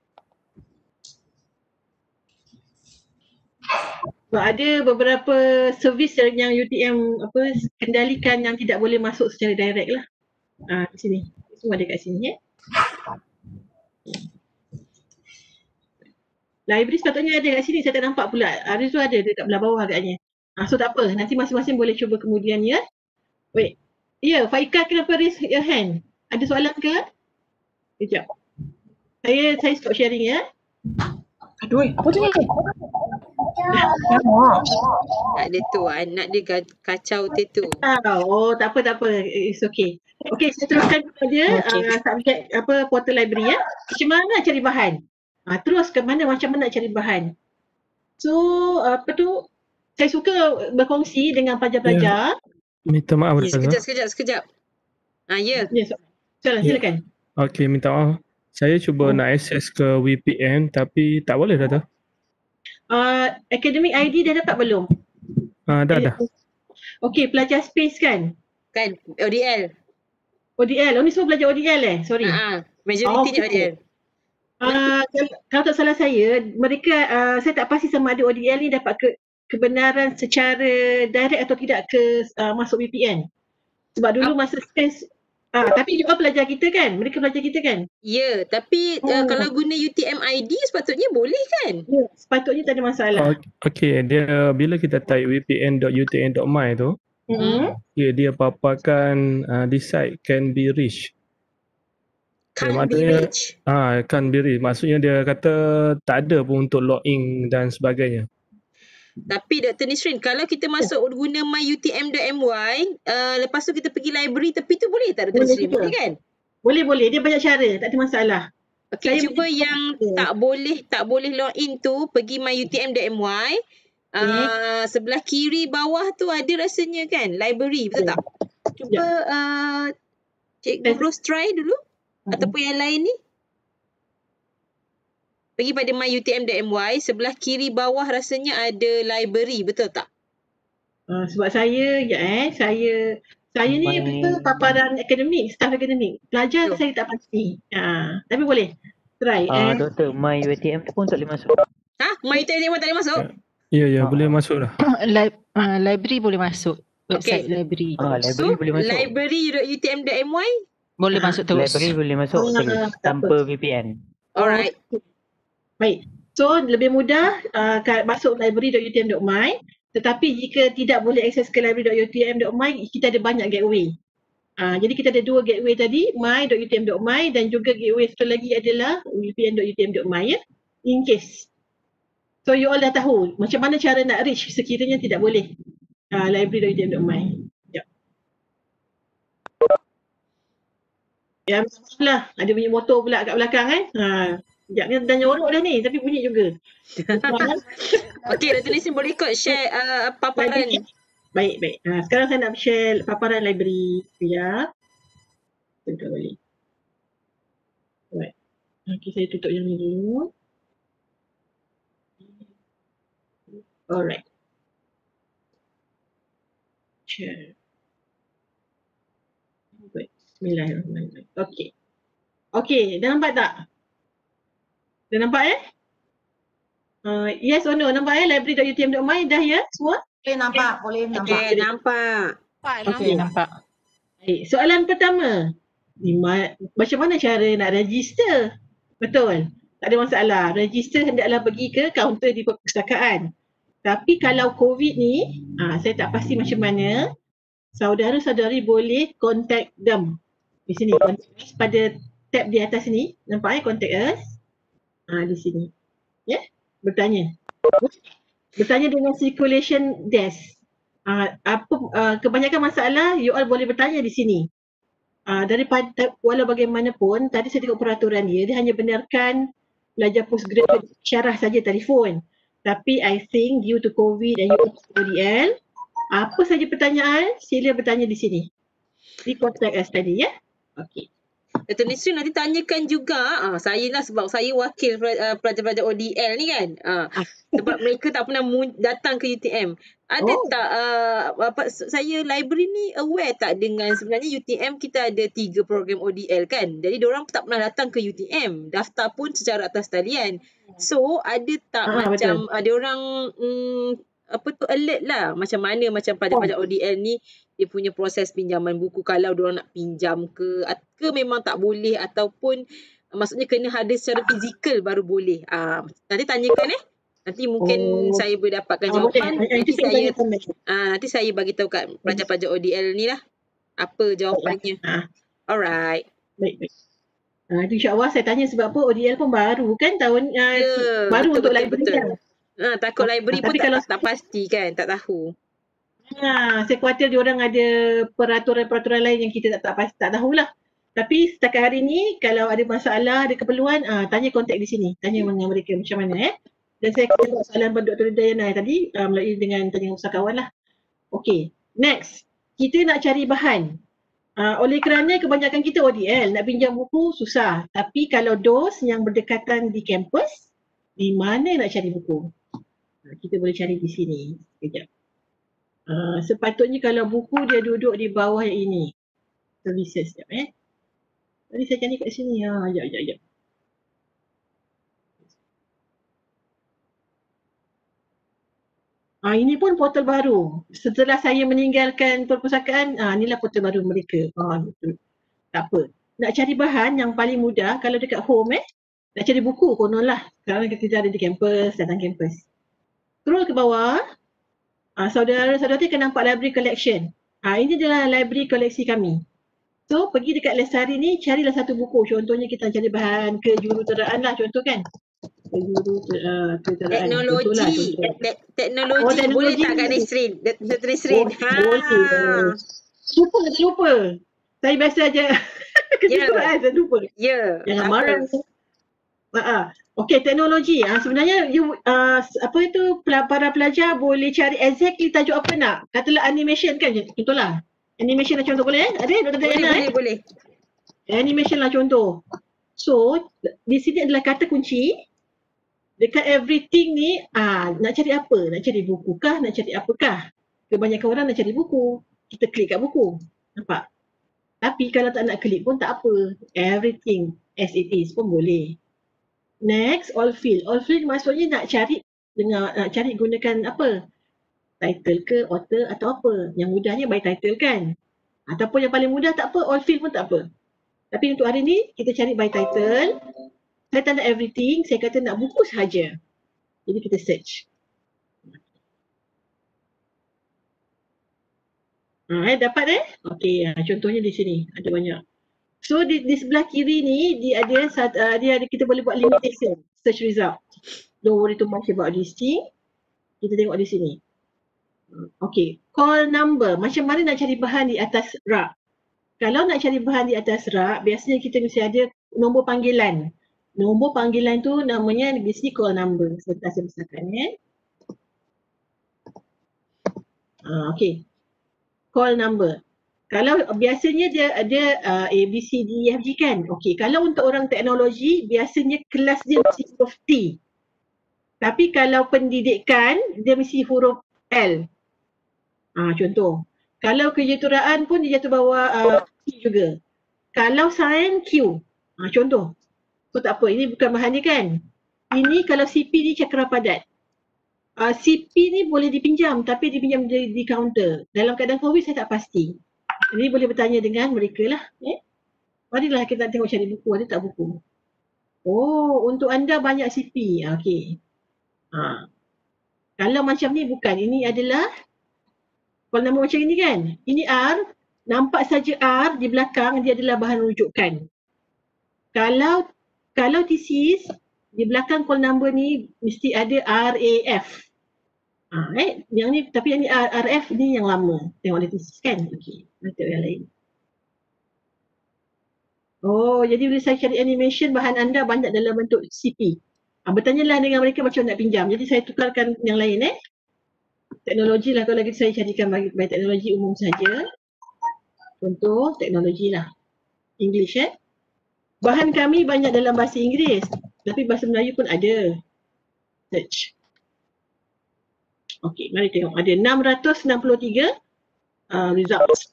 Speaker 2: So, ada beberapa servis yang U T M apa kendalikan yang tidak boleh masuk secara direct lah. Ha, di sini. Semua ada kat sini ya. Library sepatutnya ada kat sini, saya tak nampak pula. Hari tu ada dekat belah bawah agaknya. Ha, so tak apa, nanti masing-masing boleh cuba kemudian ya. Wait. Ya, Faika kenapa raise your hand? Ada soalan ke? Sekejap. Saya saya stop sharing ya.
Speaker 3: Aduh, apa tu ni?
Speaker 1: Tak ada tu, anak dia ga- kacau tu tu.
Speaker 2: Oh, tak apa tak apa. It's okay. Okay, saya teruskan kepada
Speaker 3: Okay.
Speaker 2: uh, subjek apa portal library ya. Macam mana nak cari bahan? Ha, terus ke mana macam mana nak cari bahan? So, apa tu? Saya suka berkongsi dengan pelajar-pelajar.
Speaker 4: Minta maaf Ustazah.
Speaker 1: Sekejap, sekejap, sekejap. Ah, ya.
Speaker 2: Ya, so, soalan
Speaker 4: Ya.
Speaker 2: silakan.
Speaker 4: Okey, minta maaf. Saya cuba
Speaker 2: Oh.
Speaker 4: nak akses ke V P N tapi tak boleh dah tu.
Speaker 2: Uh, academic I D dah dapat belum?
Speaker 4: Ah, dah dah.
Speaker 2: Okey, pelajar space kan?
Speaker 1: Kan, O D L.
Speaker 2: O D L. Oh, ni semua pelajar O D L eh? Sorry.
Speaker 1: Ha, majoritinya
Speaker 2: Oh,
Speaker 1: O D L.
Speaker 2: Uh, kalau, kalau tak salah saya, mereka uh, saya tak pasti sama ada O D L ni dapat ke, kebenaran secara direct atau tidak ke uh, masuk V P N. Sebab dulu masa space, uh, tapi juga pelajar kita kan? Mereka pelajar kita kan?
Speaker 1: Ya, tapi uh,
Speaker 2: Oh.
Speaker 1: kalau guna U T M I D sepatutnya boleh kan?
Speaker 2: Ya, sepatutnya tak ada masalah.
Speaker 4: Oh, Okey, dia bila kita type v p n dot u t m dot m y tu,
Speaker 2: Hmm.
Speaker 4: okay, dia paparkan uh, this site can be reached.
Speaker 1: Can't
Speaker 4: Ya,
Speaker 1: be
Speaker 4: maknanya-
Speaker 1: reached.
Speaker 4: Ah, can be reached. Maksudnya dia kata tak ada pun untuk login dan sebagainya.
Speaker 1: Tapi Doktor Nisrin, kalau kita masuk guna my u t m dot m y, uh, lepas tu kita pergi library tepi tu boleh tak Doktor
Speaker 2: Boleh
Speaker 1: Nisrin?
Speaker 2: juga.
Speaker 1: Boleh kan?
Speaker 2: Boleh boleh, dia banyak cara, tak ada masalah.
Speaker 1: Okey,
Speaker 2: Saya
Speaker 1: cuba
Speaker 2: boleh-
Speaker 1: yang tak boleh tak boleh login tu pergi my u t m dot m y. Uh, sebelah kiri bawah tu ada rasanya kan library, betul
Speaker 2: Ya.
Speaker 1: tak? Cuba uh, Cikgu
Speaker 2: Tes-
Speaker 1: Ros try dulu ataupun yang lain ni. Pergi pada my u t m dot m y, sebelah kiri bawah rasanya ada library, betul tak?
Speaker 2: Uh, sebab saya, ya eh, saya saya ni
Speaker 3: My-
Speaker 2: apa, paparan akademik, staff akademik. Pelajar
Speaker 1: Betul.
Speaker 2: saya tak pasti. Ha, tapi boleh. Try
Speaker 3: Ah,
Speaker 2: eh.
Speaker 3: doktor, my U T M tu pun tak boleh masuk.
Speaker 1: Ha? My u t m dot m y tak boleh masuk?
Speaker 4: Ya, ya,
Speaker 3: Ah.
Speaker 4: boleh masuk dah.
Speaker 5: Li- uh, library boleh masuk. Website
Speaker 1: Okay.
Speaker 5: library.
Speaker 3: Ah,
Speaker 1: So,
Speaker 3: library boleh masuk.
Speaker 1: library dot u t m dot m y.
Speaker 5: Boleh
Speaker 2: Ah,
Speaker 5: masuk terus.
Speaker 3: Library boleh masuk
Speaker 2: Ah,
Speaker 3: terus
Speaker 2: tak
Speaker 3: tanpa V P N.
Speaker 1: Alright.
Speaker 2: Baik. So lebih mudah uh, masuk library dot u t m dot m y, tetapi jika tidak boleh akses ke library dot u t m dot m y, kita ada banyak gateway. Uh, jadi kita ada dua gateway tadi, my dot u t m dot m y dan juga gateway satu lagi adalah v p n dot u t m dot m y ya. In case. So you all dah tahu macam mana cara nak reach sekiranya tidak boleh uh, library dot u t m dot m y. Ya. Ya, lah. Ada bunyi motor pula kat belakang kan. Ha. Sekejap ni dah nyorok dah ni tapi bunyi juga.
Speaker 1: Okey, Doktor Nisrin boleh ikut share uh, paparan.
Speaker 2: Baik, baik. Ha, sekarang saya nak share paparan library. Ya. Tutup balik. Right. Okey, saya tutup yang ni dulu. Alright. Share. Baik. Bismillahirrahmanirrahim. Okey. Okey, dah nampak tak? Dah nampak eh? Uh, yes or no? Nampak eh? library dot u t m dot m y dah ya semua?
Speaker 6: Boleh nampak, boleh nampak.
Speaker 1: Okey, nampak.
Speaker 2: Okey.
Speaker 5: Nampak.
Speaker 2: Baik, soalan pertama. Di ma- macam mana cara nak register? Betul. Tak ada masalah. Register hendaklah pergi ke kaunter di perpustakaan. Tapi kalau COVID ni, ah, saya tak pasti macam mana. Saudara-saudari boleh contact them. Di sini, contact us pada tab di atas ni. Nampak eh, contact us. Ah, di sini. Ya, yeah? Bertanya. Bertanya dengan circulation desk. Uh, apa uh, kebanyakan masalah you all boleh bertanya di sini. Uh, daripada walau bagaimanapun tadi saya tengok peraturan dia, dia hanya benarkan pelajar postgraduate syarah saja telefon. Tapi I think due to COVID dan U T O D L, apa saja pertanyaan, sila bertanya di sini. Di contact us tadi ya. Okey.
Speaker 1: Dato' Nisrin nanti tanyakan juga, ah, saya lah sebab saya wakil pel- uh, pelajar-pelajar O D L ni kan. Ah, sebab mereka tak pernah mu- datang ke U T M. Ada
Speaker 2: Oh.
Speaker 1: tak, uh, apa, saya library ni aware tak dengan sebenarnya U T M kita ada tiga program O D L kan. Jadi diorang tak pernah datang ke U T M. Daftar pun secara atas talian. So ada tak
Speaker 2: Ah,
Speaker 1: macam ada orang mm, apa tu alert lah macam mana macam pelajar-pelajar O D L ni dia punya proses pinjaman buku kalau diorang nak pinjam ke at- ke memang tak boleh ataupun uh, maksudnya kena hadir secara fizikal baru boleh. Ah, nanti tanyakan eh. Nanti mungkin
Speaker 2: Oh.
Speaker 1: saya boleh dapatkan
Speaker 2: Ah, boleh.
Speaker 1: jawapan.
Speaker 2: Ah,
Speaker 1: Nanti
Speaker 2: itu saya
Speaker 1: saya
Speaker 2: tanya komen.
Speaker 1: ah, nanti saya bagi tahu kat pelajar-pelajar O D L ni lah apa jawapannya.
Speaker 2: Ah,
Speaker 1: Alright.
Speaker 2: baik, baik. Ah, itu insya-Allah saya tanya sebab apa O D L pun baru kan tahun uh,
Speaker 1: Ya,
Speaker 2: baru
Speaker 1: betul,
Speaker 2: untuk
Speaker 1: betul,
Speaker 2: library
Speaker 1: betul.
Speaker 2: kan.
Speaker 1: Ah, takut library
Speaker 2: Ah,
Speaker 1: pun
Speaker 2: tapi
Speaker 1: tak,
Speaker 2: kalau
Speaker 1: tak, tak pasti kan, tak tahu.
Speaker 2: Ha, saya khawatir dia orang ada peraturan-peraturan lain yang kita tak tak, pas- tak tahulah. Tapi setakat hari ni kalau ada masalah, ada keperluan, ah, tanya kontak di sini. Tanya dengan mereka macam mana eh. Dan saya akan buat soalan pada Doktor Dayana tadi uh, melalui dengan tanya usahawan lah. Okey, next. Kita nak cari bahan. Uh, oleh kerana kebanyakan kita O D L, nak pinjam buku susah. Tapi kalau dos yang berdekatan di kampus, di mana nak cari buku? Uh, kita boleh cari di sini. Sekejap. Uh, sepatutnya kalau buku dia duduk di bawah yang ini. Services sekejap eh. Tadi saya cari kat sini. Ha, sekejap, sekejap, sekejap. Ah, ini pun portal baru. Setelah saya meninggalkan perpustakaan, ah, inilah portal baru mereka. Ah, betul. Tak apa. Nak cari bahan yang paling mudah kalau dekat home eh. Nak cari buku konon lah. Sekarang kita ada di kampus, datang kampus. Scroll ke bawah. Ah, saudara-saudara akan nampak library collection. Ah, ini adalah library koleksi kami. So, pergi dekat Lestari ni, carilah satu buku. Contohnya kita cari bahan kejuruteraan lah contoh kan. Kejuruteraan.
Speaker 1: Teknologi.
Speaker 2: Contoh.
Speaker 1: Te- teknologi.
Speaker 2: Oh,
Speaker 1: Boleh
Speaker 2: teknologi.
Speaker 1: tak Kak Nisrin? Doktor Nisrin.
Speaker 2: Oh,
Speaker 1: Ha.
Speaker 2: boleh. Lupa, tak lupa. Saya biasa aja. Kejuruteraan, saya lupa.
Speaker 1: Ya.
Speaker 2: Jangan
Speaker 1: tak
Speaker 2: marah.
Speaker 1: apa.
Speaker 2: Uh, Okey, teknologi. Uh, sebenarnya you, uh, apa itu pela- para pelajar boleh cari exactly tajuk apa nak. Katalah animation kan, contohlah. Animation lah contoh boleh eh? Ada Doktor
Speaker 1: Boleh,
Speaker 2: Diana
Speaker 1: boleh,
Speaker 2: eh?
Speaker 1: boleh.
Speaker 2: Animation lah contoh. So, di sini adalah kata kunci. Dekat everything ni, ah nak cari apa? Nak cari buku kah? Nak cari apakah? Kebanyakan orang nak cari buku. Kita klik kat buku. Nampak? Tapi kalau tak nak klik pun tak apa. Everything as it is pun boleh. Next, all field. All field maksudnya nak cari dengan nak cari gunakan apa? Title ke, author atau apa. Yang mudahnya by title kan. Ataupun yang paling mudah tak apa, all field pun tak apa. Tapi untuk hari ni kita cari by title. Saya tak nak everything, saya kata nak buku sahaja. Jadi kita search. Ha, eh, dapat eh? Okey, ha, contohnya di sini ada banyak. So di, di sebelah kiri ni dia ada uh, dia ada kita boleh buat limitation search result. Don't worry too much about this thing. Kita tengok di sini. Okey, call number. Macam mana nak cari bahan di atas rak? Kalau nak cari bahan di atas rak, biasanya kita mesti ada nombor panggilan. Nombor panggilan tu namanya di sini call number. Saya kasih besarkan ya. Uh, Okey. Call number. Kalau biasanya dia ada uh, A, B, C, D, E, F, G kan? Okey, kalau untuk orang teknologi, biasanya kelas dia mesti huruf T. Tapi kalau pendidikan, dia mesti huruf L. Ah, contoh. Kalau kejuruteraan pun dia jatuh bawah uh, T juga. Kalau sains, Q. Ah, contoh. So tak apa, ini bukan bahan dia kan? Ini kalau C P ni cakra padat. Uh, C P ni boleh dipinjam tapi dipinjam di, di counter. Dalam keadaan COVID saya tak pasti. Jadi boleh bertanya dengan mereka lah. Eh? Marilah kita tengok cari buku, ada tak buku? Oh, untuk anda banyak C P. Ah, okey. Ha. Kalau macam ni bukan, ini adalah kalau nama macam ini kan? Ini R, nampak saja R di belakang dia adalah bahan rujukan. Kalau kalau thesis di belakang call number ni mesti ada R A F. Ha, eh, yang ni tapi yang ni R, RF ni yang lama. Tengok ada thesis kan? Okey, nanti yang lain. Oh, jadi bila saya cari animation bahan anda banyak dalam bentuk C P. Ha, bertanyalah dengan mereka macam nak pinjam. Jadi saya tukarkan yang lain eh. Teknologi lah, kalau lagi saya carikan bagi, bagi teknologi umum saja. Contoh teknologi lah. English eh. Bahan kami banyak dalam bahasa Inggeris. Tapi bahasa Melayu pun ada. Search. Okey, mari tengok. Ada enam ratus enam puluh tiga uh, results.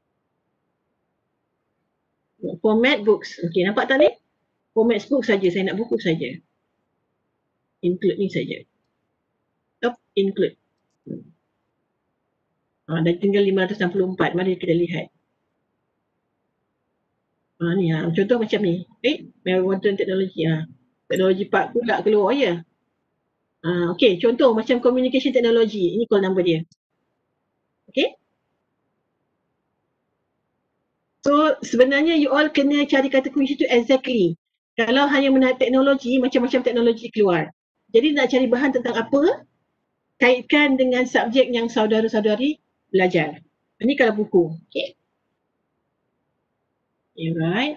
Speaker 2: Format books. Okey, nampak tak ni? Format book saja. Saya nak buku saja. Include ni saja. Top include. Ha, dah tinggal lima ratus enam puluh empat. Mari kita lihat. Ha, ni ha. Contoh macam ni. Eh, modern teknologi. Ha. Teknologi part pula keluar ya. Ha, okay, contoh macam communication technology. Ini call number dia. Okay. So sebenarnya you all kena cari kata kunci tu exactly. Kalau hanya menarik teknologi, macam-macam teknologi keluar. Jadi nak cari bahan tentang apa, kaitkan dengan subjek yang saudara-saudari belajar. Ini kalau buku. Okay. Alright.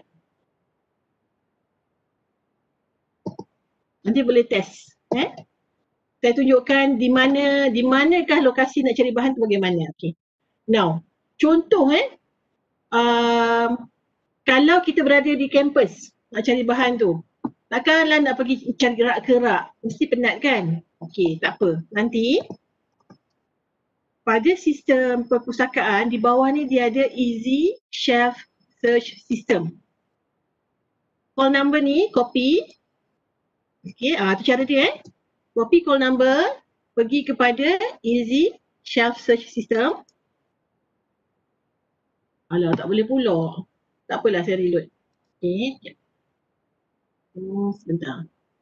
Speaker 2: Nanti boleh test. Eh? Saya tunjukkan di mana, di manakah lokasi nak cari bahan tu bagaimana. Okay. Now, contoh eh, um, kalau kita berada di kampus nak cari bahan tu, takkanlah nak pergi cari gerak-gerak, mesti penat kan? Okey, tak apa. Nanti pada sistem perpustakaan di bawah ni dia ada easy shelf search system. Call number ni copy. Okey, ah tu cara dia eh. Copy call number, pergi kepada easy shelf search system. Alah, tak boleh pula. Tak apalah, saya reload. Okey. Hmm, sebentar.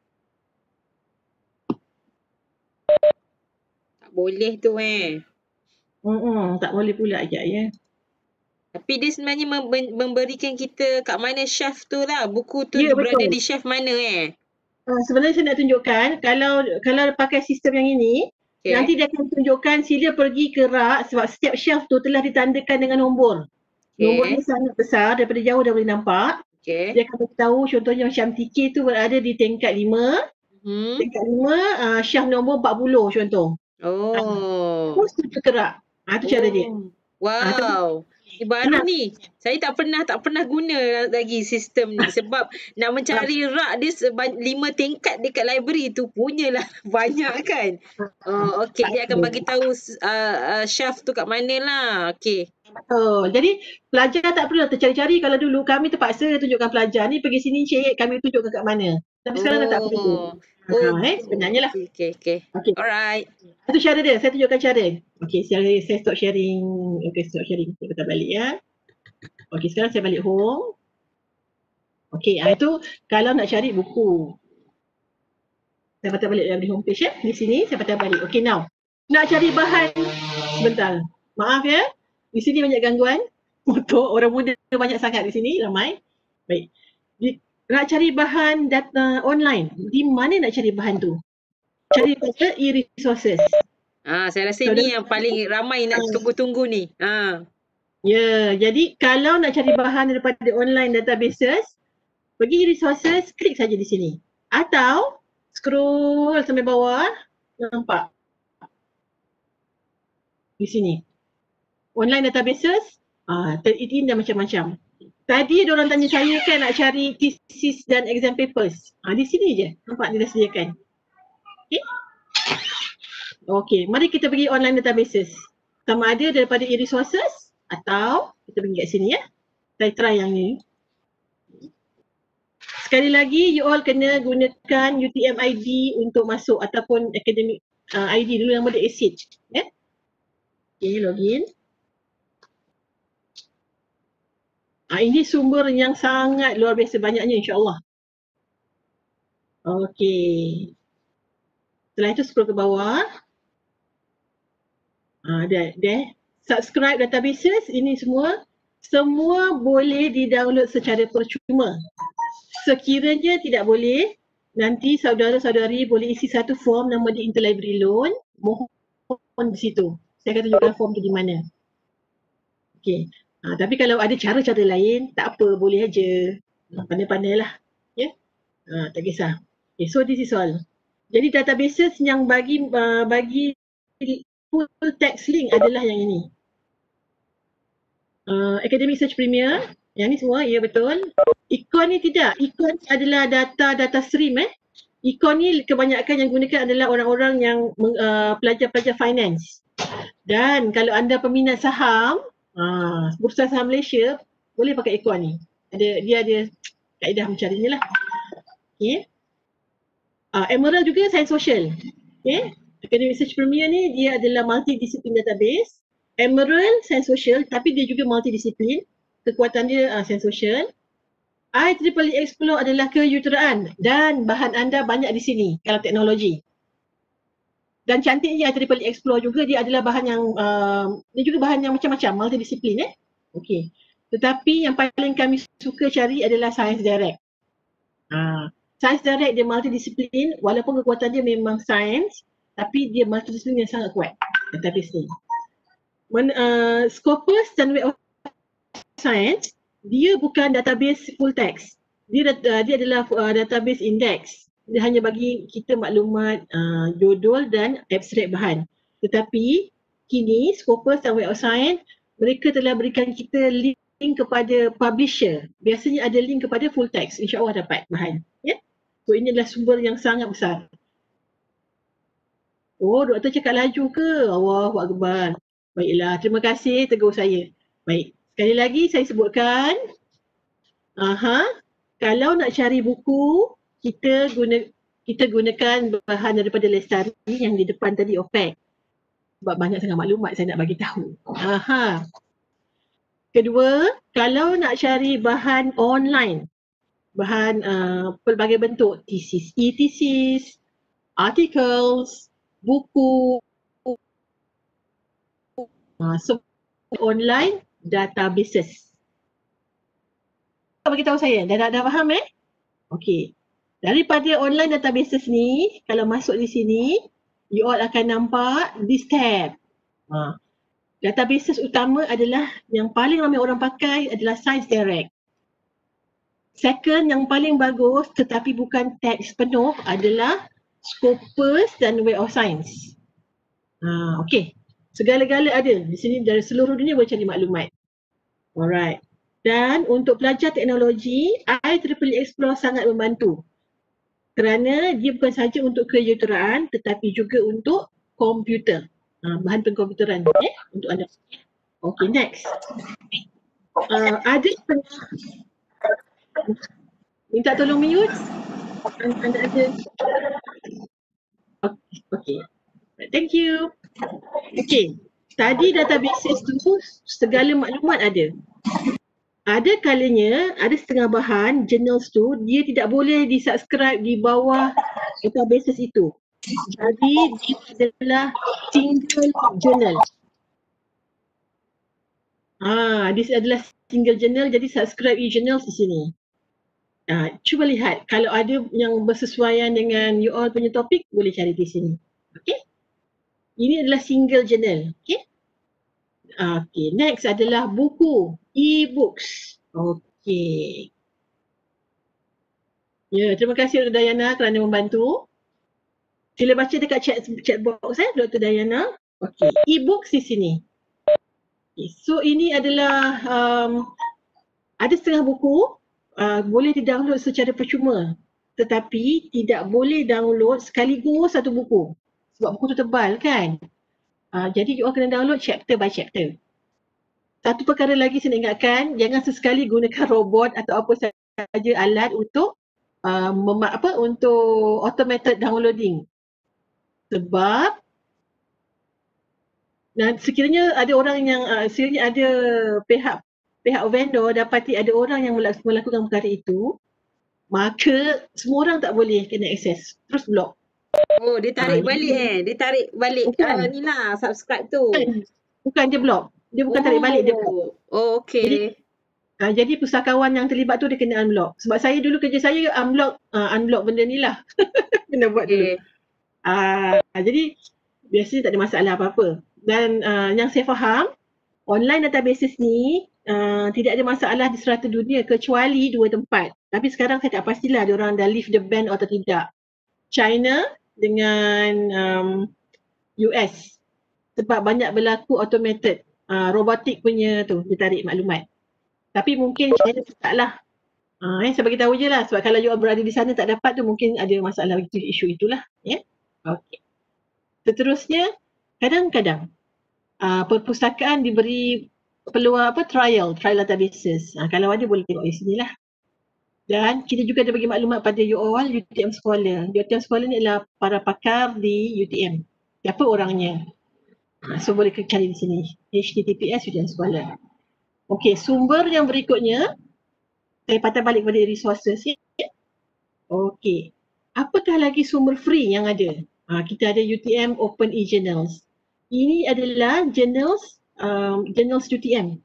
Speaker 1: Tak boleh tu eh.
Speaker 2: Hmm, tak boleh pula sekejap ya.
Speaker 1: Tapi dia sebenarnya mem- memberikan kita kat mana shelf tu lah. Buku tu
Speaker 2: Ya,
Speaker 1: berada
Speaker 2: betul.
Speaker 1: di shelf mana eh.
Speaker 2: Uh, sebenarnya saya nak tunjukkan kalau kalau pakai sistem yang ini,
Speaker 1: Okay.
Speaker 2: nanti dia akan tunjukkan sila pergi ke rak sebab setiap shelf tu telah ditandakan dengan nombor.
Speaker 1: Okay.
Speaker 2: Nombornya sangat besar, daripada jauh dah boleh nampak.
Speaker 1: Okay.
Speaker 2: Dia akan beritahu contohnya macam T K tu berada di tingkat lima.
Speaker 1: Hmm.
Speaker 2: Tingkat lima, uh, shelf nombor empat puluh contoh.
Speaker 1: Oh.
Speaker 2: Terus tu ke rak. Ha, tu cara dia.
Speaker 1: Wow. Ini baru ni. Saya tak pernah tak pernah guna lagi sistem ni sebab nak mencari rak dia seba- lima tingkat dekat library tu punyalah banyak kan. Oh okey, dia akan bagi tahu uh, uh, shelf tu kat mana lah. Okey.
Speaker 2: Betul. Jadi pelajar tak perlu tercari-cari. Kalau dulu kami terpaksa tunjukkan pelajar ni pergi sini cik, kami tunjukkan kat mana. Tapi sekarang dah tak perlu.
Speaker 1: Oh,
Speaker 2: Ha, eh, sebenarnya lah.
Speaker 1: Okey, okey.
Speaker 2: Okey.
Speaker 1: Alright.
Speaker 2: Itu cara dia. Saya tunjukkan cara. Okey, saya, saya stop sharing. Okey, stop sharing. Saya patah balik ya. Okey, sekarang saya balik home. Okey, ah, itu kalau nak cari buku. Saya patah balik dari homepage ya. Di sini saya patah balik. Okey, now. Nak cari bahan. Sebentar. Maaf ya. Di sini banyak gangguan. Motor, orang muda banyak sangat di sini. Ramai. Baik. Di, nak cari bahan data online. Di mana nak cari bahan tu? Cari pada e-resources.
Speaker 1: Ah, saya rasa
Speaker 2: So,
Speaker 1: ni
Speaker 2: dia-
Speaker 1: yang paling ramai nak tunggu-tunggu ni. Ha.
Speaker 2: Ya, jadi kalau nak cari bahan daripada online databases, pergi resources, klik saja di sini. Atau scroll sampai bawah, nampak di sini. Online databases, ah, ter-in dan macam-macam. Tadi diorang tanya saya kan nak cari thesis dan exam papers. Ah, di sini je, nampak dia dah sediakan. Okey. Okey, mari kita pergi online databases. Sama ada daripada e-resources atau kita pergi kat sini ya. Saya try yang ni. Sekali lagi, you all kena gunakan U T M I D untuk masuk ataupun academic uh, I D dulu nama dia A C I D. Ya. Okay, login. Ah, ini sumber yang sangat luar biasa banyaknya insyaAllah. Okey. Setelah itu scroll ke bawah. Ah, dah, dah. Subscribe databases, ini semua. Semua boleh di-download secara percuma. Sekiranya tidak boleh, nanti saudara-saudari boleh isi satu form nama dia Interlibrary Loan. Mohon di situ. Saya akan tunjukkan form tu di mana. Okey. Ha, tapi kalau ada cara-cara lain, tak apa, boleh aja. Ha, pandai-pandailah. Ya. Ha, tak kisah. Okay, so this is all. Jadi databases yang bagi uh, bagi full text link adalah yang ini. Uh, Academic Search Premier, yang ni semua, ya betul. Econ ni tidak. Econ adalah data-data stream eh. Econ ni kebanyakan yang gunakan adalah orang-orang yang uh, pelajar-pelajar finance. Dan kalau anda peminat saham, uh, Bursa Saham Malaysia, boleh pakai Econ ni. Ada, dia ada kaedah mencarinya lah. Okay. Uh, Emerald juga Science Social. Okay. Academic Search Premier ni dia adalah multidisiplin database. Emerald Science Social tapi dia juga multidisiplin. Kekuatan dia uh, Science Social. I triple E Explore adalah kejuruteraan dan bahan anda banyak di sini kalau teknologi. Dan cantiknya I triple E Explore juga dia adalah bahan yang uh, dia juga bahan yang macam-macam, multidisiplin eh. Okey. Tetapi yang paling kami suka cari adalah Science Direct. Ha. Science Direct dia multidisiplin walaupun kekuatan dia memang science tapi dia multidisiplin yang sangat kuat. Database ni. Men, uh, Scopus dan Web of Science dia bukan database full text. Dia uh, dia adalah uh, database index. Dia hanya bagi kita maklumat uh, judul dan abstrak bahan. Tetapi kini Scopus dan Web of Science mereka telah berikan kita link kepada publisher. Biasanya ada link kepada full text. InsyaAllah dapat bahan. Ya? So ini adalah sumber yang sangat besar. Oh, doktor cakap laju ke? Allahu Akbar. Baiklah, terima kasih tegur saya. Baik, sekali lagi saya sebutkan. Aha, kalau nak cari buku, kita guna kita gunakan bahan daripada Lestari yang di depan tadi, O P E C. Sebab banyak sangat maklumat saya nak bagi tahu. Aha. Kedua, kalau nak cari bahan online, bahan uh, pelbagai bentuk, thesis, e-thesis, articles, buku, uh, so online databases. Bagi tahu saya, dah, dah, dah faham eh? Okey. Daripada online databases ni, kalau masuk di sini, you all akan nampak this tab. Uh, databases utama adalah yang paling ramai orang pakai adalah Science Direct. Second yang paling bagus tetapi bukan teks penuh adalah Scopus dan Web of Science. Ha, okay. Segala-gala ada. Di sini dari seluruh dunia boleh cari maklumat. Alright. Dan untuk pelajar teknologi, I triple E Explore sangat membantu. Kerana dia bukan sahaja untuk kejuruteraan tetapi juga untuk komputer. Ha, bahan pengkomputeran eh, untuk anda. Okay, next. Uh, ada setengah minta tolong mute. Anda ada. Okay, okay. Thank you. Okay. Tadi databases tu segala maklumat ada. Ada kalanya, ada setengah bahan, journals tu, dia tidak boleh di-subscribe di bawah databases itu. Jadi, dia adalah single journal. Ah, this adalah single journal, jadi subscribe e-journals di sini. Ah, cuba lihat, kalau ada yang bersesuaian dengan you all punya topik, boleh cari di sini. Okay? Ini adalah single journal. Okay? Okay, next adalah buku, e-books. Okay. Ya, terima kasih Doktor Dayana kerana membantu. Sila baca dekat chat, chat box eh, Doktor Dayana. Okay, e-books di sini. Okay, so ini adalah um, ada setengah buku, uh, boleh di-download secara percuma. Tetapi tidak boleh download sekaligus satu buku. Sebab buku tu tebal kan. Uh, jadi you all kena download chapter by chapter. Satu perkara lagi saya nak ingatkan, jangan sesekali gunakan robot atau apa sahaja alat untuk uh, mem- apa untuk automated downloading. Sebab nah, sekiranya ada orang yang uh, sekiranya ada pihak pihak vendor dapati ada orang yang melakukan perkara itu, maka semua orang tak boleh kena akses, terus block.
Speaker 1: Oh, dia tarik
Speaker 2: Ah,
Speaker 1: balik eh. Dia tarik balik
Speaker 2: Bukan.
Speaker 1: uh, ni lah, subscribe tu.
Speaker 2: Bukan, bukan dia block. Dia bukan tarik balik, dia block.
Speaker 1: Oh, okey.
Speaker 2: Uh, jadi pustakawan yang terlibat tu dia kena unblock. Sebab saya dulu kerja saya unblock uh, unblock benda ni lah. Kena buat dulu.
Speaker 1: Okay.
Speaker 2: Uh, jadi biasanya tak ada masalah apa-apa. Dan uh, yang saya faham, online databases ni uh, tidak ada masalah di serata dunia kecuali dua tempat. Tapi sekarang saya tak pastilah ada orang dah leave the ban atau tidak. China dengan um, U S. Sebab banyak berlaku automated, uh, robotik punya tu, dia tarik maklumat. Tapi mungkin China taklah. Uh, eh, saya bagi tahu je lah, sebab kalau you all berada di sana tak dapat tu mungkin ada masalah itu, isu itulah. Ya. Yeah? Okey. Seterusnya, kadang-kadang uh, perpustakaan diberi peluang apa trial, trial databases. Uh, kalau ada boleh tengok di sini lah. Dan kita juga ada bagi maklumat pada you all, U T M Scholar. U T M Scholar ni adalah para pakar di U T M. Siapa orangnya? Uh, so boleh cari di sini. H T T P S U T M Scholar. Okey, sumber yang berikutnya, saya patah balik kepada resources. Ya? Okey. Apakah lagi sumber free yang ada? Ha, kita ada U T M Open e-Journals. Ini adalah journals, um, journals U T M.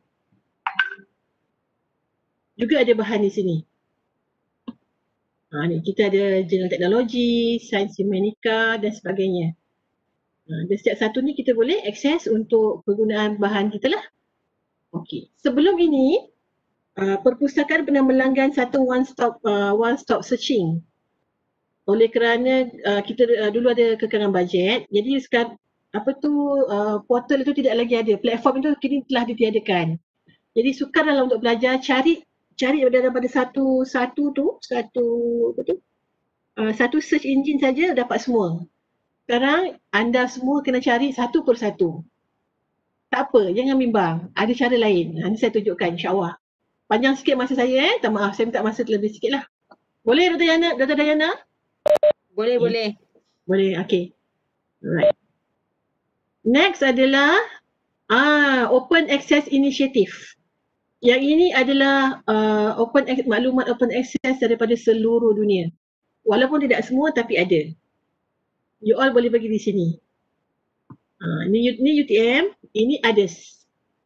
Speaker 2: Juga ada bahan di sini. Ha, ni kita ada jurnal teknologi, sains humanika dan sebagainya. Ha, dan setiap satu ni kita boleh akses untuk penggunaan bahan kita lah. Okey. Sebelum ini, uh, perpustakaan pernah melanggan satu one stop uh, one stop searching. Oleh kerana uh, kita uh, dulu ada kekurangan bajet, jadi sekarang apa tu uh, portal itu tidak lagi ada, platform itu kini telah ditiadakan. Jadi sukarlah untuk belajar cari cari daripada satu satu tu satu apa tu uh, satu search engine saja dapat semua. Sekarang anda semua kena cari satu per satu. Tak apa, jangan bimbang. Ada cara lain. Nanti saya tunjukkan insya-Allah. Panjang sikit masa saya eh. Tak maaf, saya minta masa terlebih sikit lah. Boleh Doktor Diana? Doktor Diana?
Speaker 1: Boleh,
Speaker 2: Okay.
Speaker 1: boleh.
Speaker 2: Boleh, okey. Alright. Next adalah ah, Open Access Initiative. Yang ini adalah uh, open maklumat open access daripada seluruh dunia. Walaupun tidak semua tapi ada. You all boleh pergi di sini. Uh, ini, ini U T M, ini others.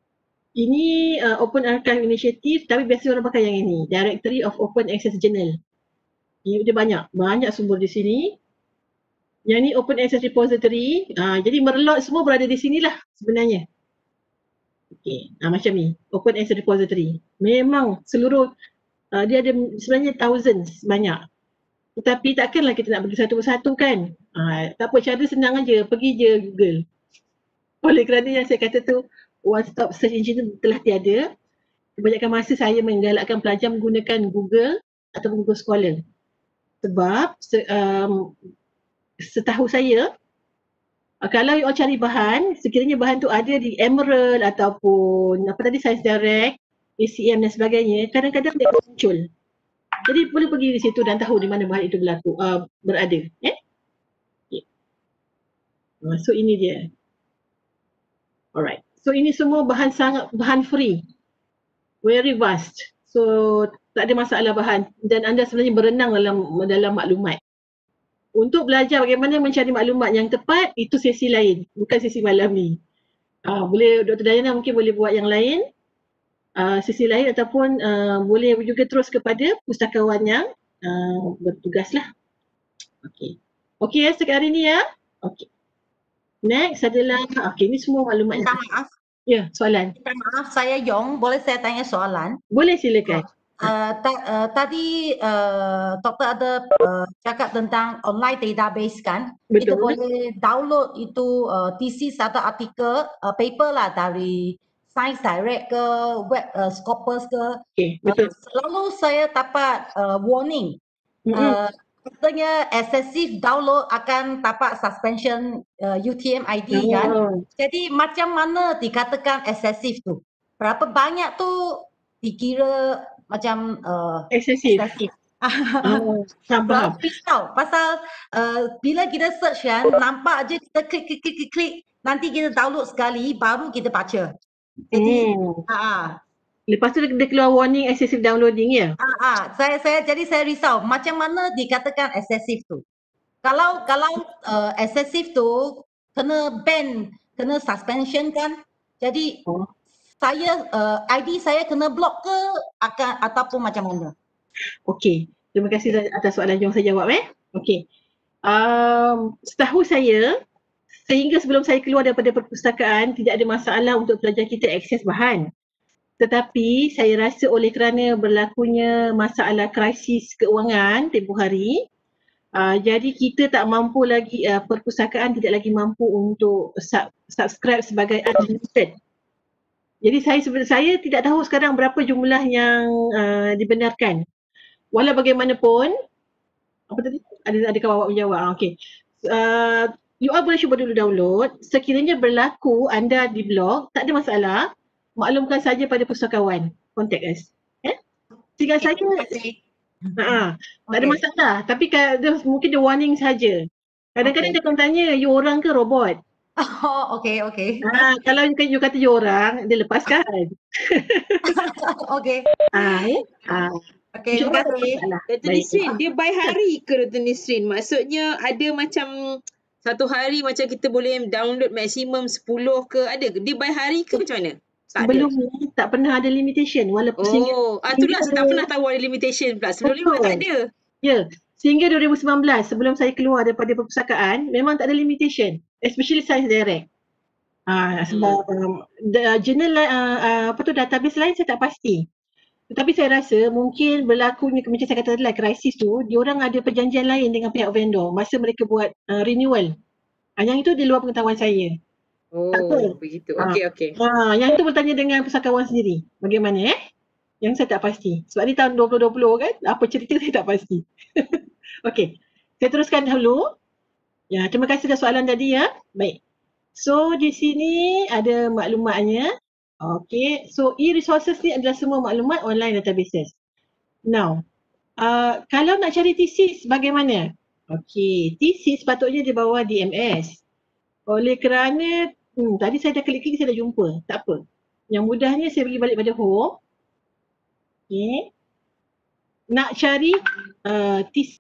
Speaker 2: Ini uh, Open Archive Initiative tapi biasa orang pakai yang ini. Directory of Open Access Journal. Ini dia banyak, banyak sumber di sini. Yang ni Open Access Repository. Uh, jadi merelot semua berada di sinilah sebenarnya. Okey, nah, macam ni, Open Access Repository. Memang seluruh, uh, dia ada sebenarnya thousands, banyak. Tetapi takkanlah kita nak pergi satu persatu kan. Uh, tak apa, cara senang aja, pergi je Google. Oleh kerana yang saya kata tu, one stop search engine tu telah tiada. Kebanyakan masa saya menggalakkan pelajar menggunakan Google ataupun Google Scholar. Sebab se, um, setahu saya, kalau you all cari bahan, sekiranya bahan tu ada di Emerald ataupun apa tadi, Science Direct, A C M dan sebagainya, kadang-kadang dia muncul. Jadi boleh pergi di situ dan tahu di mana bahan itu berlaku, uh, berada. Eh? Okay. Uh, so ini dia. Alright. So ini semua bahan sangat, bahan free. Very vast. So tak ada masalah bahan dan anda sebenarnya berenang dalam dalam maklumat. Untuk belajar bagaimana mencari maklumat yang tepat, itu sesi lain, bukan sesi malam ni. Uh, boleh Doktor Diana mungkin boleh buat yang lain, uh, sesi lain ataupun uh, boleh juga terus kepada pustakawan yang uh, bertugas lah. Okey. Okey ya setakat hari ni ya. Okey. Next adalah, okey ni semua maklumat.
Speaker 6: Minta maaf.
Speaker 2: Ya, soalan.
Speaker 6: Minta maaf, saya Yong. Boleh saya tanya soalan?
Speaker 2: Boleh silakan.
Speaker 6: Uh, ta, uh, tadi uh, doktor ada uh, cakap tentang online database kan.
Speaker 2: Betul.
Speaker 6: Kita boleh download itu uh, thesis atau artikel uh, paper lah dari Science Direct ke web uh, Scopus ke.
Speaker 2: Okay, betul.
Speaker 6: Uh, selalu saya dapat uh, warning.
Speaker 2: Mm-hmm.
Speaker 6: Uh, katanya excessive download akan dapat suspension uh, U T M I D
Speaker 2: Oh.
Speaker 6: kan. Jadi macam mana dikatakan excessive tu? Berapa banyak tu dikira macam uh,
Speaker 2: Excessive.
Speaker 6: excessive.
Speaker 2: Oh, faham.
Speaker 6: Risau pasal uh, bila kita search kan, nampak je kita klik klik klik klik, klik nanti kita download sekali baru kita baca. Jadi
Speaker 2: Hmm.
Speaker 6: ah
Speaker 2: Lepas tu dia keluar warning excessive downloading ya?
Speaker 6: ah, ah saya saya jadi saya risau macam mana dikatakan excessive tu. Kalau kalau uh, excessive tu kena ban, kena suspension kan. Jadi
Speaker 2: Oh.
Speaker 6: saya uh, I D saya kena block ke akan ataupun macam mana?
Speaker 2: Okey. Terima kasih atas soalan yang saya jawab eh. Okey. Um, setahu saya, sehingga sebelum saya keluar daripada perpustakaan, tidak ada masalah untuk pelajar kita akses bahan. Tetapi saya rasa oleh kerana berlakunya masalah krisis keuangan tempoh hari, Uh, jadi kita tak mampu lagi, uh, perpustakaan tidak lagi mampu untuk sub, subscribe sebagai unlimited. Jadi saya sebenarnya saya tidak tahu sekarang berapa jumlah yang uh, dibenarkan. Walau bagaimanapun, apa tadi? Ada ada kawan awak menjawab. Ah, Okey. Uh, you all boleh cuba dulu download. Sekiranya berlaku anda di blog, tak ada masalah. Maklumkan saja pada pustakawan. Contact us. Eh? Tinggal saya Ha, tak ada
Speaker 6: Okey.
Speaker 2: masalah. Tapi ka- dia, mungkin dia warning saja. Kadang-kadang
Speaker 6: Okey.
Speaker 2: dia akan tanya, you orang ke robot?
Speaker 6: Oh, okey, okey.
Speaker 2: Ha, kalau you, you kata you orang, dia lepaskan.
Speaker 6: Okey.
Speaker 2: Ha, ya? Ha.
Speaker 6: Okey, terima
Speaker 2: InsyaAllah tak ada
Speaker 6: kasih.
Speaker 2: masalah.
Speaker 1: Doktor
Speaker 2: Baik.
Speaker 1: Nisrin, dia by hari ke Doktor Nisrin? Maksudnya ada macam satu hari macam kita boleh download maksimum sepuluh ke, ada ke? Dia by hari ke macam mana? Tak ada.
Speaker 2: Sebelum ni tak pernah ada limitation walaupun sehingga,
Speaker 1: Oh, ah, itulah saya tak pernah tahu ada limitation pula. Sebelum ni memang tak ada.
Speaker 2: Ya, sehingga dua ribu sembilan belas sebelum saya keluar daripada perpustakaan memang tak ada limitation, especially Science Direct. Ah, sebab
Speaker 1: Hmm.
Speaker 2: um, the journal uh, uh, apa tu database lain saya tak pasti. Tetapi saya rasa mungkin berlakunya macam saya kata tadi lah, krisis tu, diorang ada perjanjian lain dengan pihak vendor masa mereka buat uh, renewal. Ah, yang itu di luar pengetahuan saya. Tak apa.
Speaker 1: Oh, begitu.
Speaker 2: Ah,
Speaker 1: Okey, okey.
Speaker 2: ah, yang itu bertanya dengan pustakawan sendiri. Bagaimana eh? Yang saya tak pasti. Sebab ni tahun dua ribu dua puluh kan, apa cerita saya tak pasti. Okey. Saya teruskan dahulu. Ya, terima kasih atas soalan tadi ya. Baik. So di sini ada maklumatnya. Okey. So e-resources ni adalah semua maklumat online databases. Now, uh, kalau nak cari thesis bagaimana? Okey, thesis patutnya di bawah D M S. Oleh kerana hmm, tadi saya dah klik-klik saya dah jumpa. Tak apa. Yang mudahnya saya pergi balik pada home. Okey. Nak cari uh, thesis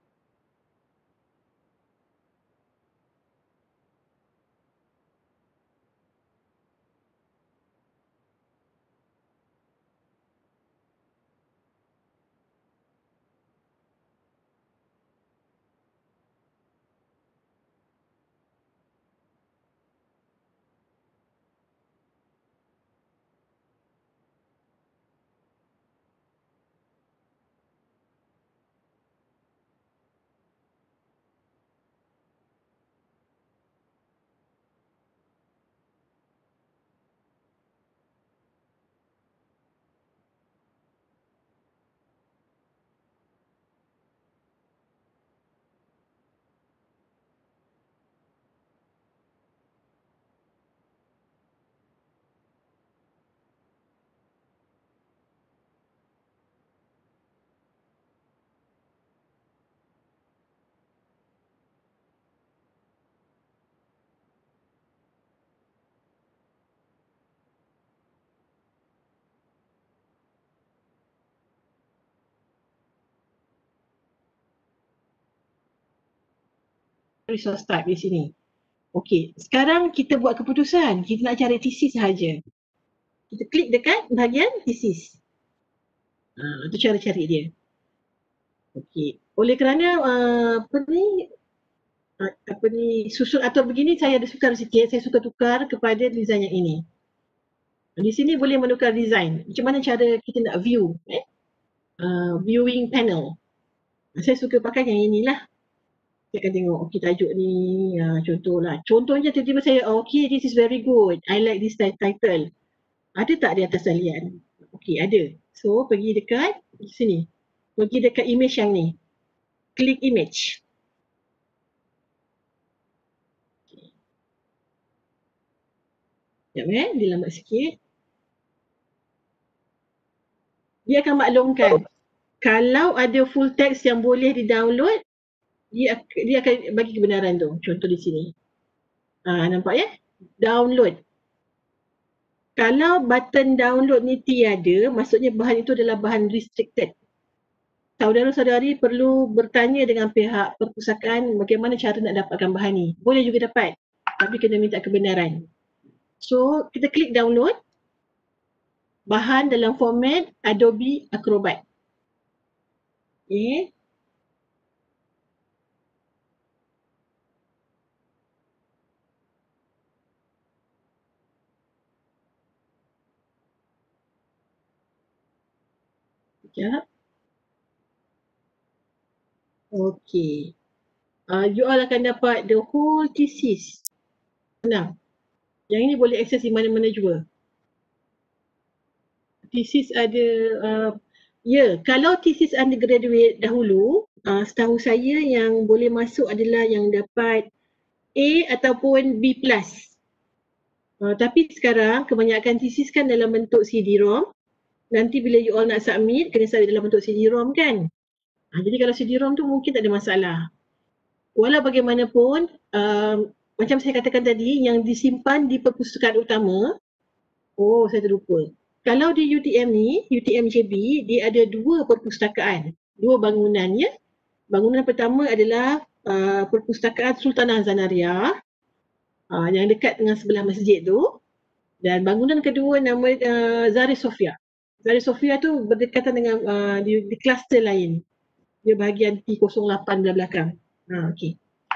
Speaker 2: resource type di sini. Okey, sekarang kita buat keputusan. Kita nak cari thesis sahaja. Kita klik dekat bahagian thesis. Ha, itu cara cari dia. Okey. Oleh kerana uh, apa ni uh, apa ni susun atur begini saya ada sukar sikit. Saya suka tukar kepada design yang ini. Di sini boleh menukar design. Macam mana cara kita nak view eh? Uh, viewing panel. Saya suka pakai yang inilah. Saya akan tengok, okey tajuk ni, uh, contohlah. Contohnya tiba-tiba saya, oh, okay, this is very good. I like this title. Ada tak di atas talian? Okey, ada. So, pergi dekat sini. Pergi dekat image yang ni. Klik image. Sekejap eh, dia lambat sikit. Dia akan maklumkan. Kalau ada full text yang boleh di-download, dia, dia akan bagi kebenaran tu. Contoh di sini. Ha, nampak ya? Download. Kalau button download ni tiada, maksudnya bahan itu adalah bahan restricted. Saudara-saudari perlu bertanya dengan pihak perpustakaan bagaimana cara nak dapatkan bahan ni. Boleh juga dapat, tapi kena minta kebenaran. So, kita klik download. Bahan dalam format Adobe Acrobat. Okay. Sekejap. Okey. uh, you all akan dapat the whole thesis. Senang. Yang ini boleh akses di mana-mana juga. Thesis ada, uh, ya, yeah, kalau thesis undergraduate dahulu, uh, setahu saya yang boleh masuk adalah yang dapat A ataupun B plus. Uh, tapi sekarang kebanyakan thesis kan dalam bentuk C D-ROM. Nanti bila you all nak submit, kena submit dalam bentuk C D-ROM kan. Uh, jadi kalau C D-ROM tu mungkin tak ada masalah. Walau bagaimanapun, uh, macam saya katakan tadi, yang disimpan di perpustakaan utama, oh saya terlupa. Kalau di U T M ni, U T M J B, dia ada dua perpustakaan, dua bangunan ya. Bangunan pertama adalah uh, Perpustakaan Sultanah Zanaria uh, yang dekat dengan sebelah masjid tu. Dan bangunan kedua nama uh, Zari Sofia. Zari Sofia tu berdekatan dengan uh, di, di kluster lain. Dia bahagian T kosong lapan belah belakang. Ha, okay.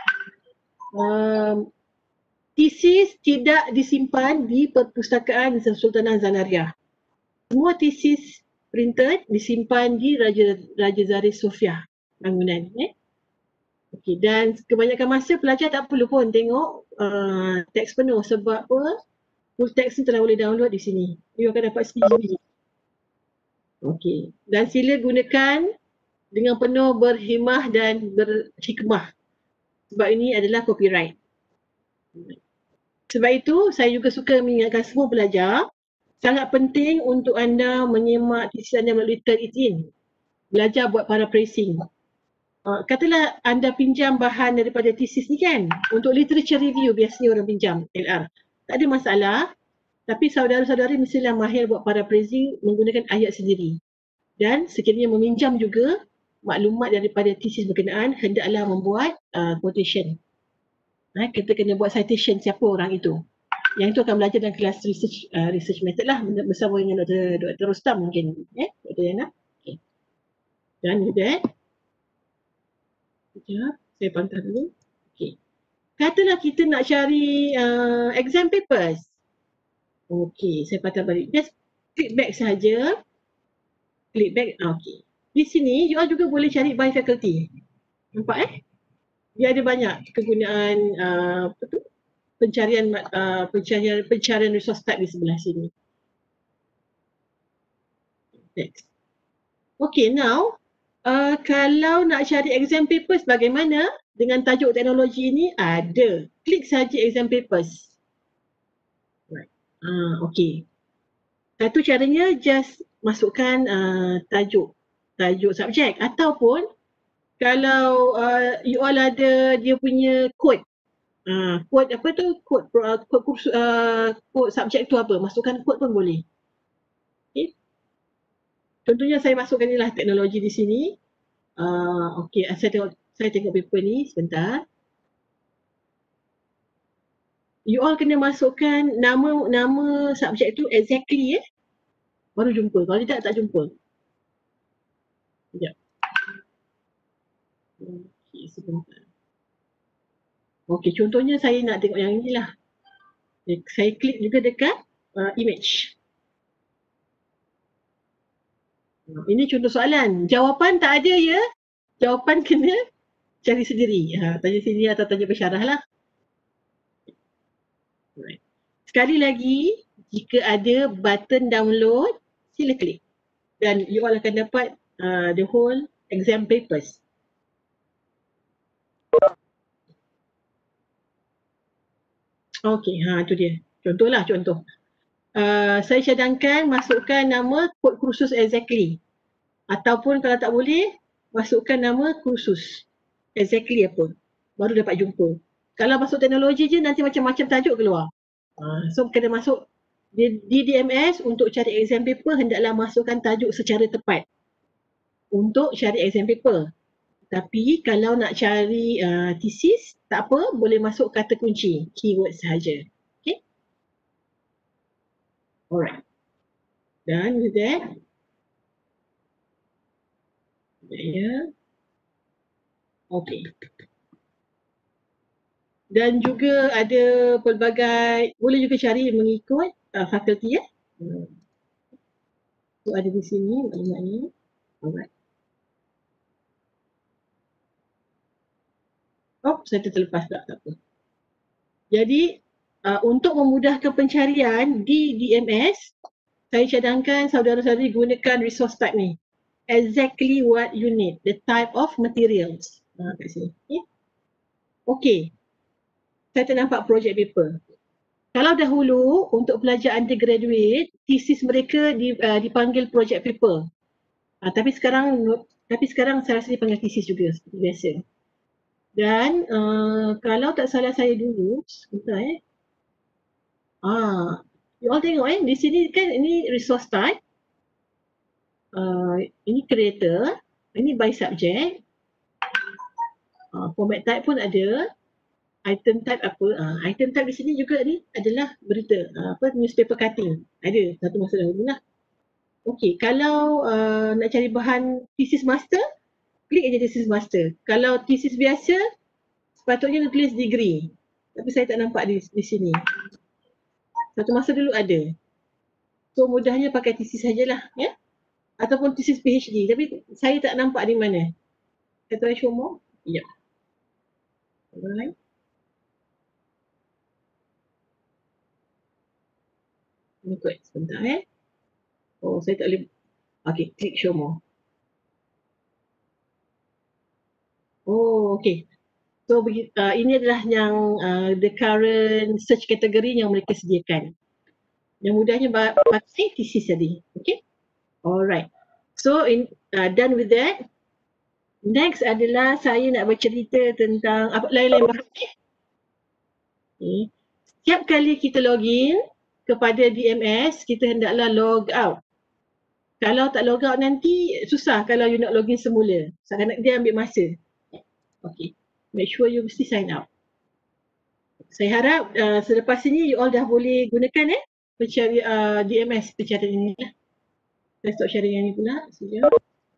Speaker 2: Um, thesis tidak disimpan di Perpustakaan Sultanah Zanaria. Semua thesis printed disimpan di Raja Raja Zari Sofia bangunan. Eh? Okay. Dan kebanyakan masa pelajar tak perlu pun tengok uh, teks penuh sebab apa? Full teks ni telah boleh download di sini. You akan dapat sendiri. Okay. Dan sila gunakan dengan penuh berhimah dan berhikmah. Sebab ini adalah copyright. Sebab itu saya juga suka mengingatkan semua pelajar, sangat penting untuk anda menyemak thesis anda melalui Turn It In. Belajar buat paraphrasing. Uh, katalah anda pinjam bahan daripada thesis ni kan, untuk literature review biasanya orang pinjam L R. Tak ada masalah, tapi saudara-saudari mestilah mahir buat paraphrasing menggunakan ayat sendiri. Dan sekiranya meminjam juga maklumat daripada thesis berkenaan, hendaklah membuat uh, quotation. Ha, kita kena buat citation siapa orang itu. Yang itu akan belajar dalam kelas research uh, research method lah bersama dengan Doktor Doktor Rostam mungkin. Eh, Doktor Yana. Okay. Dan with that, sekejap, saya pantau dulu. Okay. Katalah kita nak cari uh, exam papers. Okay, saya pantau balik. Just click back sahaja. Click back. Okay. Di sini, you all juga boleh cari by faculty. Nampak eh? Dia ada banyak kegunaan uh, apa tu? pencarian uh, pencarian pencarian resource type di sebelah sini. Next. Okay, now uh, kalau nak cari exam papers bagaimana dengan tajuk teknologi ini? Ada. Klik saja exam papers. Right. Uh, okay. Satu caranya just masukkan uh, tajuk tajuk subjek ataupun kalau uh, you all ada dia punya code. Uh, code apa tu? Code uh, code, uh, code subjek tu apa? Masukkan code pun boleh. Okay. Contohnya saya masukkan inilah teknologi di sini. Uh, okay, saya tengok saya tengok paper ni sebentar. You all kena masukkan nama nama subjek tu exactly eh. Baru jumpa. Kalau tidak tak jumpa. Sekejap. Okay, sebentar. Okey, contohnya saya nak tengok yang inilah. Saya klik juga dekat uh, image. Ini contoh soalan. Jawapan tak ada ya. Jawapan kena cari sendiri. Ha, tanya sendiri atau tanya pensyarah lah. Right. Sekali lagi, jika ada button download, sila klik. Dan you all akan dapat uh, the whole exam papers. Okey, ha tu dia. Contohlah contoh. Uh, saya cadangkan masukkan nama kod kursus exactly. Ataupun kalau tak boleh, masukkan nama kursus. Exactly apa. Baru dapat jumpa. Kalau masuk teknologi je nanti macam-macam tajuk keluar. Uh, so kena masuk di, di D M S untuk cari exam paper hendaklah masukkan tajuk secara tepat. Untuk cari exam paper. Tapi kalau nak cari uh, thesis, tak apa, boleh masuk kata kunci, keyword sahaja. Okay. Alright. Done with that. Ya. Okay. Dan juga ada pelbagai, boleh juga cari mengikut uh, fakulti ya. Hmm. So ada di sini maklumatnya. Alright. Oh, saya terlepas tak, tak apa. Jadi uh, untuk memudahkan pencarian di D M S, saya cadangkan saudara-saudari gunakan resource type ni. Exactly what you need, the type of materials. Ha, kat sini. Okay. Okay. Saya ternampak project paper. Kalau dahulu untuk pelajar undergraduate, thesis mereka di, uh, dipanggil project paper. Uh, tapi sekarang tapi sekarang saya rasa dipanggil thesis juga seperti biasa. Dan uh, kalau tak salah saya dulu, sebentar eh. Ah, you all tengok eh, di sini kan ini resource type. Uh, ini creator, ini by subject. Uh, format type pun ada. Item type apa? Uh, item type di sini juga ni adalah berita, uh, apa newspaper cutting. Ada satu masa dahulu lah. Okey, kalau uh, nak cari bahan thesis master, klik aja thesis master. Kalau thesis biasa, sepatutnya dia tulis degree. Tapi saya tak nampak di, di sini. Satu masa dulu ada. So mudahnya pakai thesis sajalah, ya. Ataupun thesis PhD. Tapi saya tak nampak di mana. Saya try show more. Ya. Alright. Ikut sebentar eh. Oh, saya tak boleh. Okay, klik show more. Oh, okay. So uh, ini adalah yang uh, the current search category yang mereka sediakan. Yang mudahnya pakai thesis tadi. Okay. Alright. So in, uh, done with that. Next adalah saya nak bercerita tentang apa lain-lain bahan. Okay. Setiap kali kita login kepada D M S, kita hendaklah log out. Kalau tak log out nanti susah kalau you nak login semula. Sebab dia ambil masa. Okay. Make sure you mesti sign out. Saya harap uh, selepas ini you all dah boleh gunakan eh pencari uh, D M S pencarian ini. Saya stop sharing yang ni pula. Sekejap.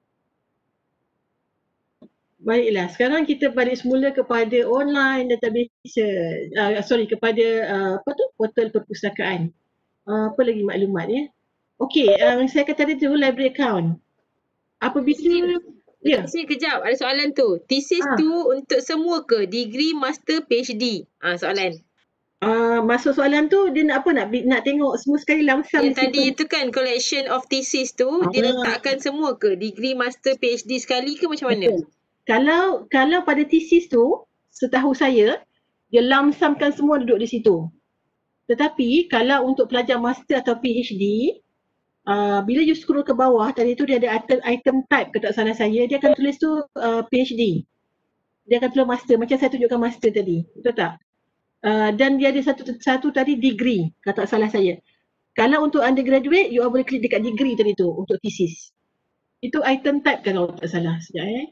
Speaker 2: Baiklah, sekarang kita balik semula kepada online database, uh, sorry kepada uh, apa tu portal perpustakaan. Uh, apa lagi maklumat ya? Okey, uh, saya kata tadi tu library account. Apabila
Speaker 1: Ya. Sini kejap, ada soalan tu. Thesis
Speaker 2: Ah.
Speaker 1: tu untuk semua ke? Degree, master, PhD? Ah, soalan.
Speaker 2: Uh, masuk soalan tu dia nak apa nak nak tengok semua sekali lamsam.
Speaker 1: Yang tadi itu kan collection of thesis tu
Speaker 2: Ah.
Speaker 1: dia letakkan semua ke? Degree, master, PhD sekali ke macam mana?
Speaker 2: Betul. Kalau kalau pada thesis tu setahu saya dia lamsamkan semua duduk di situ. Tetapi kalau untuk pelajar master atau PhD, Uh, bila you scroll ke bawah tadi tu dia ada item, item type kalau tak salah saya, dia akan tulis tu uh, PhD. Dia akan tulis master macam saya tunjukkan master tadi. Betul tak? Uh, dan dia ada satu satu tadi degree kalau tak salah saya. Kalau untuk undergraduate you all boleh klik dekat degree tadi tu untuk thesis. Itu item type kalau tak salah. Sekejap eh.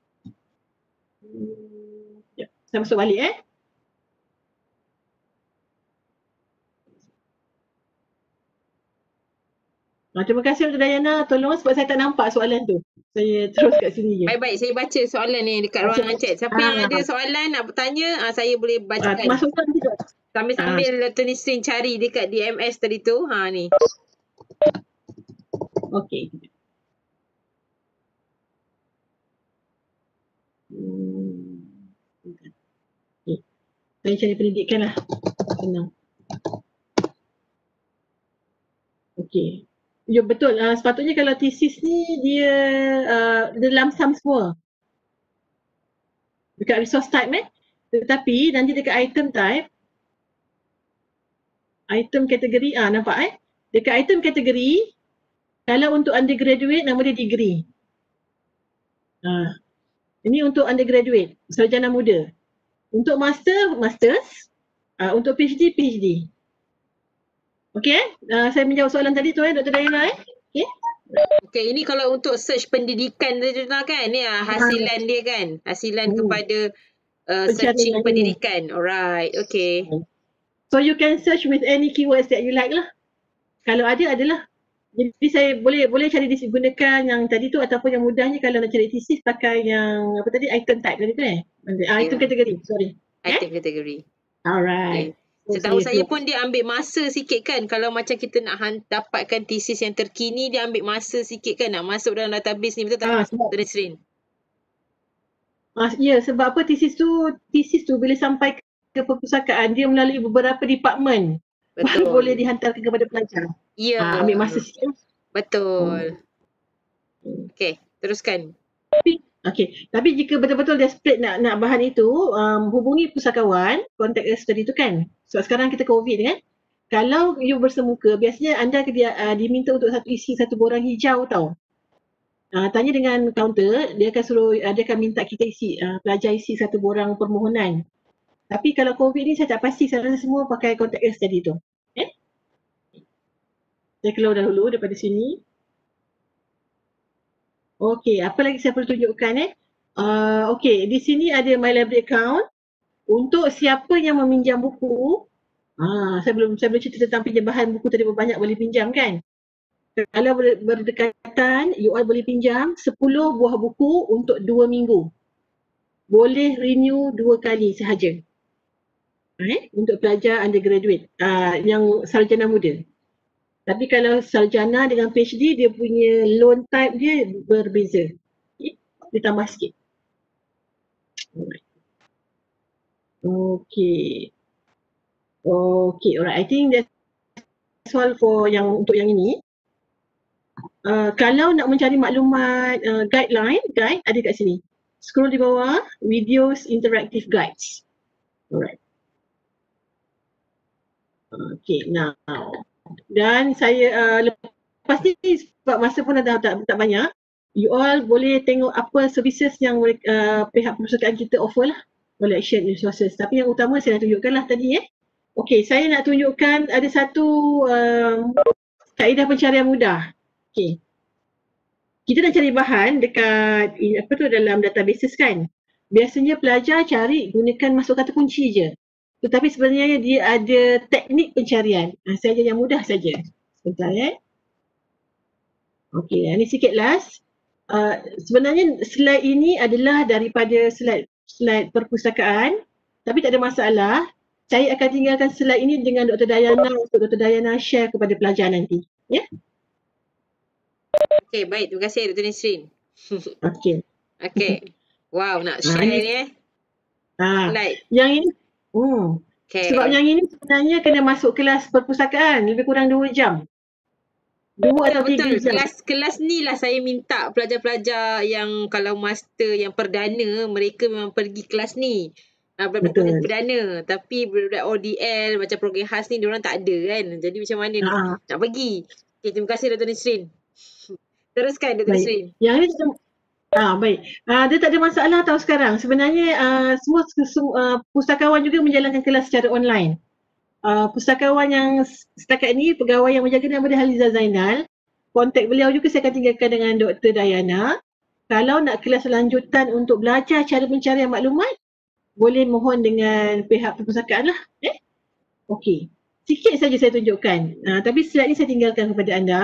Speaker 2: Hmm, ya. Saya masuk balik eh. Ah, terima kasih Doktor Dayana, tolong sebab saya tak nampak soalan tu. Saya terus kat sini je.
Speaker 1: Baik-baik, saya baca soalan ni dekat ruangan chat. Siapa
Speaker 2: Ah.
Speaker 1: yang ada soalan nak bertanya, ah, saya boleh
Speaker 2: Ah,
Speaker 1: bacakan.
Speaker 2: masukkan tu.
Speaker 1: Sambil-sambil Doktor Nisrin cari dekat D M S tadi tu. Ha ni.
Speaker 2: Okey. Hmm. Okay. Saya cari pendidikan lah. Senang. Okey. Ya betul. Uh, sepatutnya kalau thesis ni dia uh, dia lamsam semua. Dekat resource type eh. Tetapi nanti dekat item type, item kategori, ah nampak eh. Dekat item kategori, kalau untuk undergraduate nama dia degree. Ah. Ini untuk undergraduate, sarjana muda. Untuk master, masters. Uh, untuk PhD, PhD. Okey eh? Uh, saya menjawab soalan tadi tu eh, Doktor Dayana eh. Okey.
Speaker 1: Okey, ini kalau untuk search pendidikan tu kan. Ni ah hasilan dia kan. Hasilan
Speaker 2: Hmm.
Speaker 1: kepada uh,
Speaker 2: Pencarian
Speaker 1: searching
Speaker 2: ini.
Speaker 1: pendidikan. Alright, okey.
Speaker 2: So you can search with any keywords that you like lah. Kalau ada, adalah. Jadi saya boleh boleh cari dis- gunakan yang tadi tu ataupun yang mudahnya kalau nak cari thesis pakai yang apa tadi item type tadi tu eh. Ah, item
Speaker 1: Ya.
Speaker 2: kategori, sorry.
Speaker 1: Item kategori.
Speaker 2: Alright. So,
Speaker 1: Setahu saya
Speaker 2: saya
Speaker 1: pun dia ambil masa sikit kan. Kalau macam kita nak han- dapatkan thesis yang terkini, dia ambil masa sikit kan nak masuk dalam database ni. Betul tak,
Speaker 2: Ah, sebab
Speaker 1: Doktor Nisrin?
Speaker 2: Ah, ya, sebab apa tesis tu, tesis tu bila sampai ke perpustakaan, dia melalui beberapa department baru
Speaker 1: Betul.
Speaker 2: boleh dihantarkan kepada pelajar.
Speaker 1: Ya.
Speaker 2: Ah, ambil masa sikit.
Speaker 1: Betul. Okey, teruskan.
Speaker 2: Tapi, okay. Tapi jika betul-betul desperate nak nak bahan itu, um, hubungi pustakawan, contact us tadi tu kan. Sebab sekarang kita COVID kan. Kalau you bersemuka, biasanya anda dia, uh, diminta untuk satu isi satu borang hijau tau. Uh, tanya dengan kaunter, dia akan suruh, uh, dia akan minta kita isi, uh, pelajar isi satu borang permohonan. Tapi kalau COVID ni saya tak pasti, saya rasa semua pakai contact us tadi tu. Eh? Saya keluar dahulu daripada sini. Okey, apa lagi saya perlu tunjukkan eh? Uh, Okey, di sini ada My Library account. Untuk siapa yang meminjam buku, ah, saya belum saya belum cerita tentang pinjaman buku tadi, berapa banyak boleh pinjam kan? Kalau ber, berdekatan, you all boleh pinjam sepuluh buah buku untuk dua minggu. Boleh renew dua kali sahaja. Eh, untuk pelajar undergraduate, uh, yang sarjana muda. Tapi kalau sarjana dengan PhD, dia punya loan type dia berbeza. Okay? Dia tambah sikit. Alright. Okay. Okay, alright. I think that's all for yang untuk yang ini. Uh, kalau nak mencari maklumat uh, guideline, guide ada kat sini. Scroll di bawah, videos interactive guides. Alright. Okay, now. Dan saya uh, lepas ni sebab masa pun dah tak, tak banyak, you all boleh tengok apa services yang uh, pihak perpustakaan kita offer lah, collection resources. Tapi yang utama saya nak tunjukkan lah tadi eh. Okay, saya nak tunjukkan ada satu um, kaedah pencarian mudah. Okay. Kita nak cari bahan dekat apa tu dalam databases kan. Biasanya pelajar cari gunakan masuk kata kunci je. Tetapi sebenarnya dia ada teknik pencarian. Ha, saya ajar yang mudah saja. Sebentar eh. Okey, ini sikit last. Uh, sebenarnya slide ini adalah daripada slide slide perpustakaan. Tapi tak ada masalah. Saya akan tinggalkan slide ini dengan Doktor Dayana untuk Doktor Dayana share kepada pelajar nanti. Ya? Yeah?
Speaker 1: Okey, baik. Terima kasih Doktor Nisrin.
Speaker 2: Okey.
Speaker 1: Okey. Wow, nak share
Speaker 2: ini,
Speaker 1: ni eh.
Speaker 2: Ah,
Speaker 1: slide.
Speaker 2: Yang ini, hmm.
Speaker 1: Okay.
Speaker 2: Sebab yang ini sebenarnya kena masuk kelas perpustakaan lebih kurang dua jam. Dua atau tiga
Speaker 1: Betul.
Speaker 2: jam.
Speaker 1: Kelas, kelas ni lah saya minta pelajar-pelajar yang kalau master yang perdana, mereka memang pergi kelas ni. Uh, budak-budak perdana. Tapi budak O D L macam program khas ni diorang tak ada kan. Jadi macam mana ni
Speaker 2: Ah.
Speaker 1: nak pergi. Okay, terima kasih Doktor Nisrin. Teruskan Doktor Nisrin.
Speaker 2: Yang ni ah baik. Ah dia tak ada masalah tau sekarang. Sebenarnya uh, semua uh, pustakawan juga menjalankan kelas secara online. Uh, pustakawan yang setakat ni pegawai yang menjaga nama dia Haliza Zainal. Kontak beliau juga saya akan tinggalkan dengan Doktor Dayana. Kalau nak kelas lanjutan untuk belajar cara pencarian maklumat, boleh mohon dengan pihak perpustakaan lah. Eh? Okey. Sikit saja saya tunjukkan. Uh, tapi slide ni saya tinggalkan kepada anda.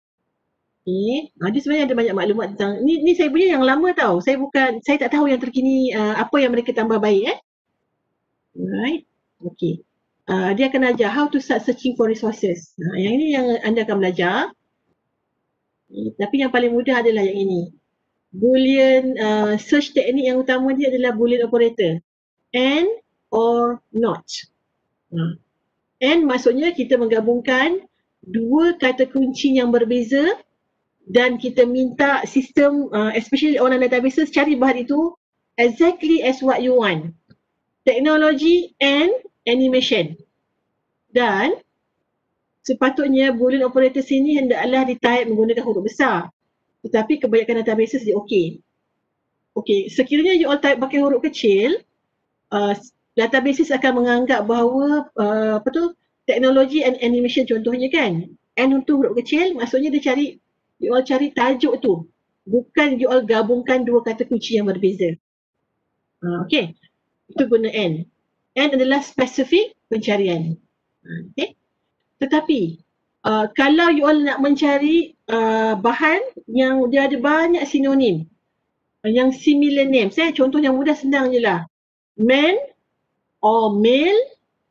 Speaker 2: Okay. Uh, dia sebenarnya ada banyak maklumat tentang ni, ni saya punya yang lama tau. Saya bukan, saya tak tahu yang terkini uh, apa yang mereka tambah baik eh. Alright. Okay. Uh, dia akan ajar how to start searching for resources. Uh, yang ini yang anda akan belajar. Okay. Tapi yang paling mudah adalah yang ini. Boolean uh, search teknik yang utama dia adalah Boolean operator. And or not. Uh. And maksudnya kita menggabungkan dua kata kunci yang berbeza dan kita minta sistem, uh, especially online databases, cari bahan itu exactly as what you want. Teknologi and animation. Dan sepatutnya Boolean operator sini hendaklah di-type menggunakan huruf besar. Tetapi kebanyakan databases dia okey. Okey, sekiranya you all type pakai huruf kecil, uh, databases akan menganggap bahawa uh, apa tu teknologi and animation contohnya kan. And untuk huruf kecil maksudnya dia cari, you all cari tajuk tu. Bukan you all gabungkan dua kata kunci yang berbeza. Uh, okay. Itu guna N. N adalah spesifik pencarian. Uh, okay. Tetapi uh, kalau you all nak mencari uh, bahan yang dia ada banyak sinonim. Uh, yang similar name. Saya contoh yang mudah senang je lah. Man or male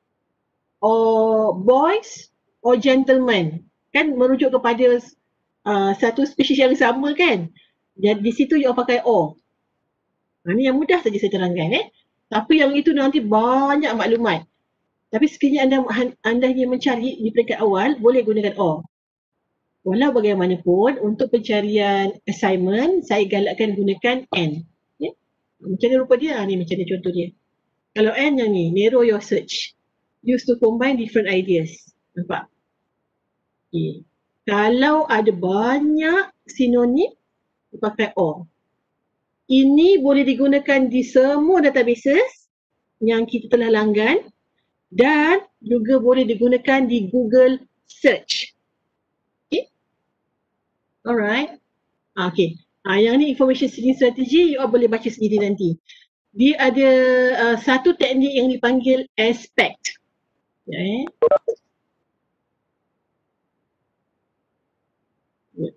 Speaker 2: or boys or gentleman. Kan merujuk kepada uh, satu spesies yang sama kan. Jadi di situ you pakai or. Ha, ni yang mudah saja saya terangkan eh. Tapi yang itu nanti banyak maklumat. Tapi sekiranya anda anda ingin mencari di peringkat awal, boleh gunakan O. Walau bagaimanapun, untuk pencarian assignment, saya galakkan gunakan N. Ya? Macam ni rupa dia, ni macam ni contoh dia. Kalau N yang ni, narrow your search. Use to combine different ideas. Nampak? Okay. Kalau ada banyak sinonim, pakai O. Ini boleh digunakan di semua databases yang kita telah langgan dan juga boleh digunakan di Google Search. Okay. Alright. Okay. Ha, yang ni information seeking strategy, you all boleh baca sendiri nanti. Dia ada uh, satu teknik yang dipanggil aspect. Ya, eh. Ya.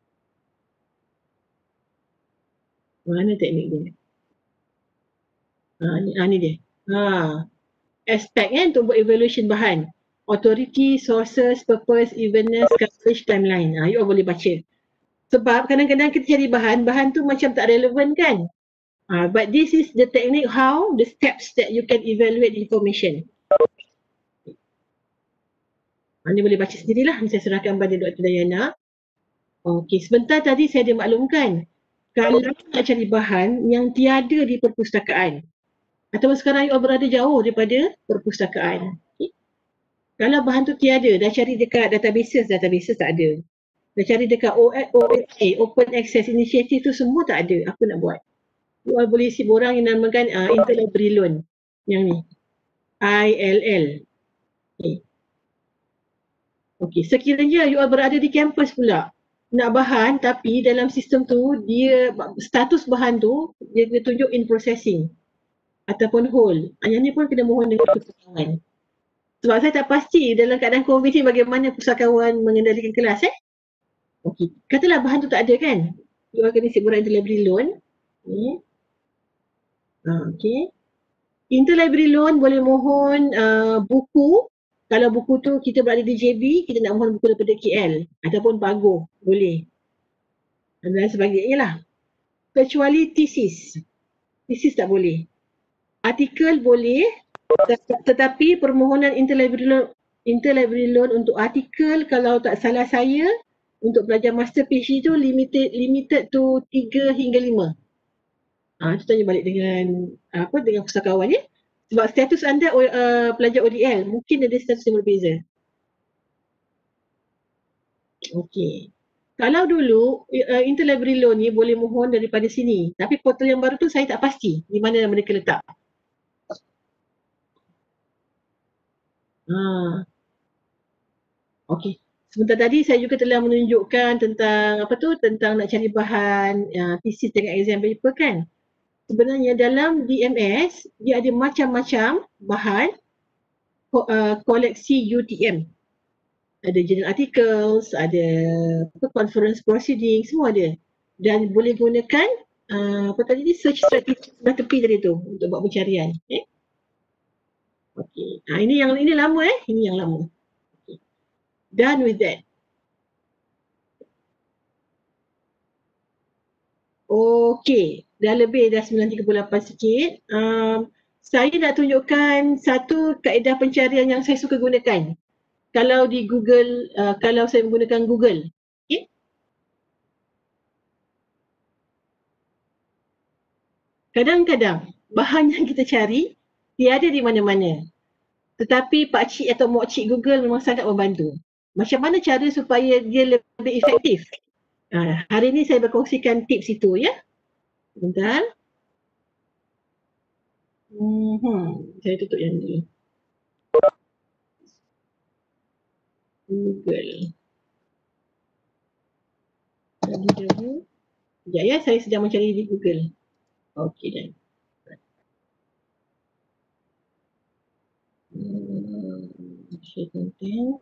Speaker 2: Mana teknik dia? Ha, ni, ha, ni dia. Ha. Aspect kan untuk buat evaluation bahan. Authority, sources, purpose, evenness, coverage, timeline. Ha, you all boleh baca. Sebab kadang-kadang kita cari bahan, bahan tu macam tak relevan kan? Ha, but this is the technique how, the steps that you can evaluate information. Anda boleh baca sendirilah, saya serahkan pada Doktor Dayana. Okey, sebentar tadi saya ada maklumkan, kalau nak cari bahan yang tiada di perpustakaan, atau sekarang you berada jauh daripada perpustakaan. Okay. Kalau bahan tu tiada, dah cari dekat databases, databases tak ada. Dah cari dekat O A, Open Access Initiative tu semua tak ada, apa nak buat? You all boleh isi borang yang namakan uh, Interlibrary Loan, yang ni, I L L. Okay. Okey, sekiranya you all berada di kampus pula, nak bahan tapi dalam sistem tu, dia status bahan tu, dia, dia tunjuk in processing ataupun hold. Yang ni pun kena mohon dengan pustakawan. Sebab saya tak pasti dalam keadaan COVID ni bagaimana pustakawan mengendalikan kelas eh. Okey, katalah bahan tu tak ada kan, you all kena isi borang Interlibrary Loan. Okay. Ha, okay. Interlibrary Loan boleh mohon uh, buku. Kalau buku tu kita berada di J B, kita nak mohon buku daripada K L ataupun Pago, boleh. Dan sebagainya lah. Kecuali thesis. Thesis tak boleh. Artikel boleh, tetapi permohonan interlibrary loan, interlibrary loan untuk artikel kalau tak salah saya, untuk pelajar master PhD tu limited limited tu tiga hingga lima. Ah, ha, tanya balik dengan apa dengan pustakawan ya. Sebab status anda uh, pelajar O D L, mungkin ada status yang berbeza. Okey. Kalau dulu uh, interlibrary loan ni boleh mohon daripada sini, tapi portal yang baru tu saya tak pasti di mana mereka letak. Ha. Okey. Sebentar tadi saya juga telah menunjukkan tentang apa tu, tentang nak cari bahan uh, thesis dengan exam paper kan. Sebenarnya dalam D M S, dia ada macam-macam bahan uh, koleksi U T M. Ada journal articles, ada apa, conference proceeding, semua ada. Dan boleh gunakan uh, apa tadi ni, search strategy sebelah tepi tadi tu untuk buat pencarian. Okay. Okay. Ha, ini yang ini lama eh, ini yang lama. Okay. Done with that. Okay. Dah lebih dah sembilan tiga puluh lapan sikit. Um, saya nak tunjukkan satu kaedah pencarian yang saya suka gunakan. Kalau di Google, uh, kalau saya menggunakan Google. Okay. Kadang-kadang bahan yang kita cari tiada di mana-mana. Tetapi pakcik atau mokcik Google memang sangat membantu. Macam mana cara supaya dia lebih efektif? Uh, hari ini saya berkongsikan tips itu ya. Bentar. Hmm, saya tutup yang ni. Google. Tadi dulu. Sekejap ya, saya sedang mencari di Google. Okey dan. Hmm, share content.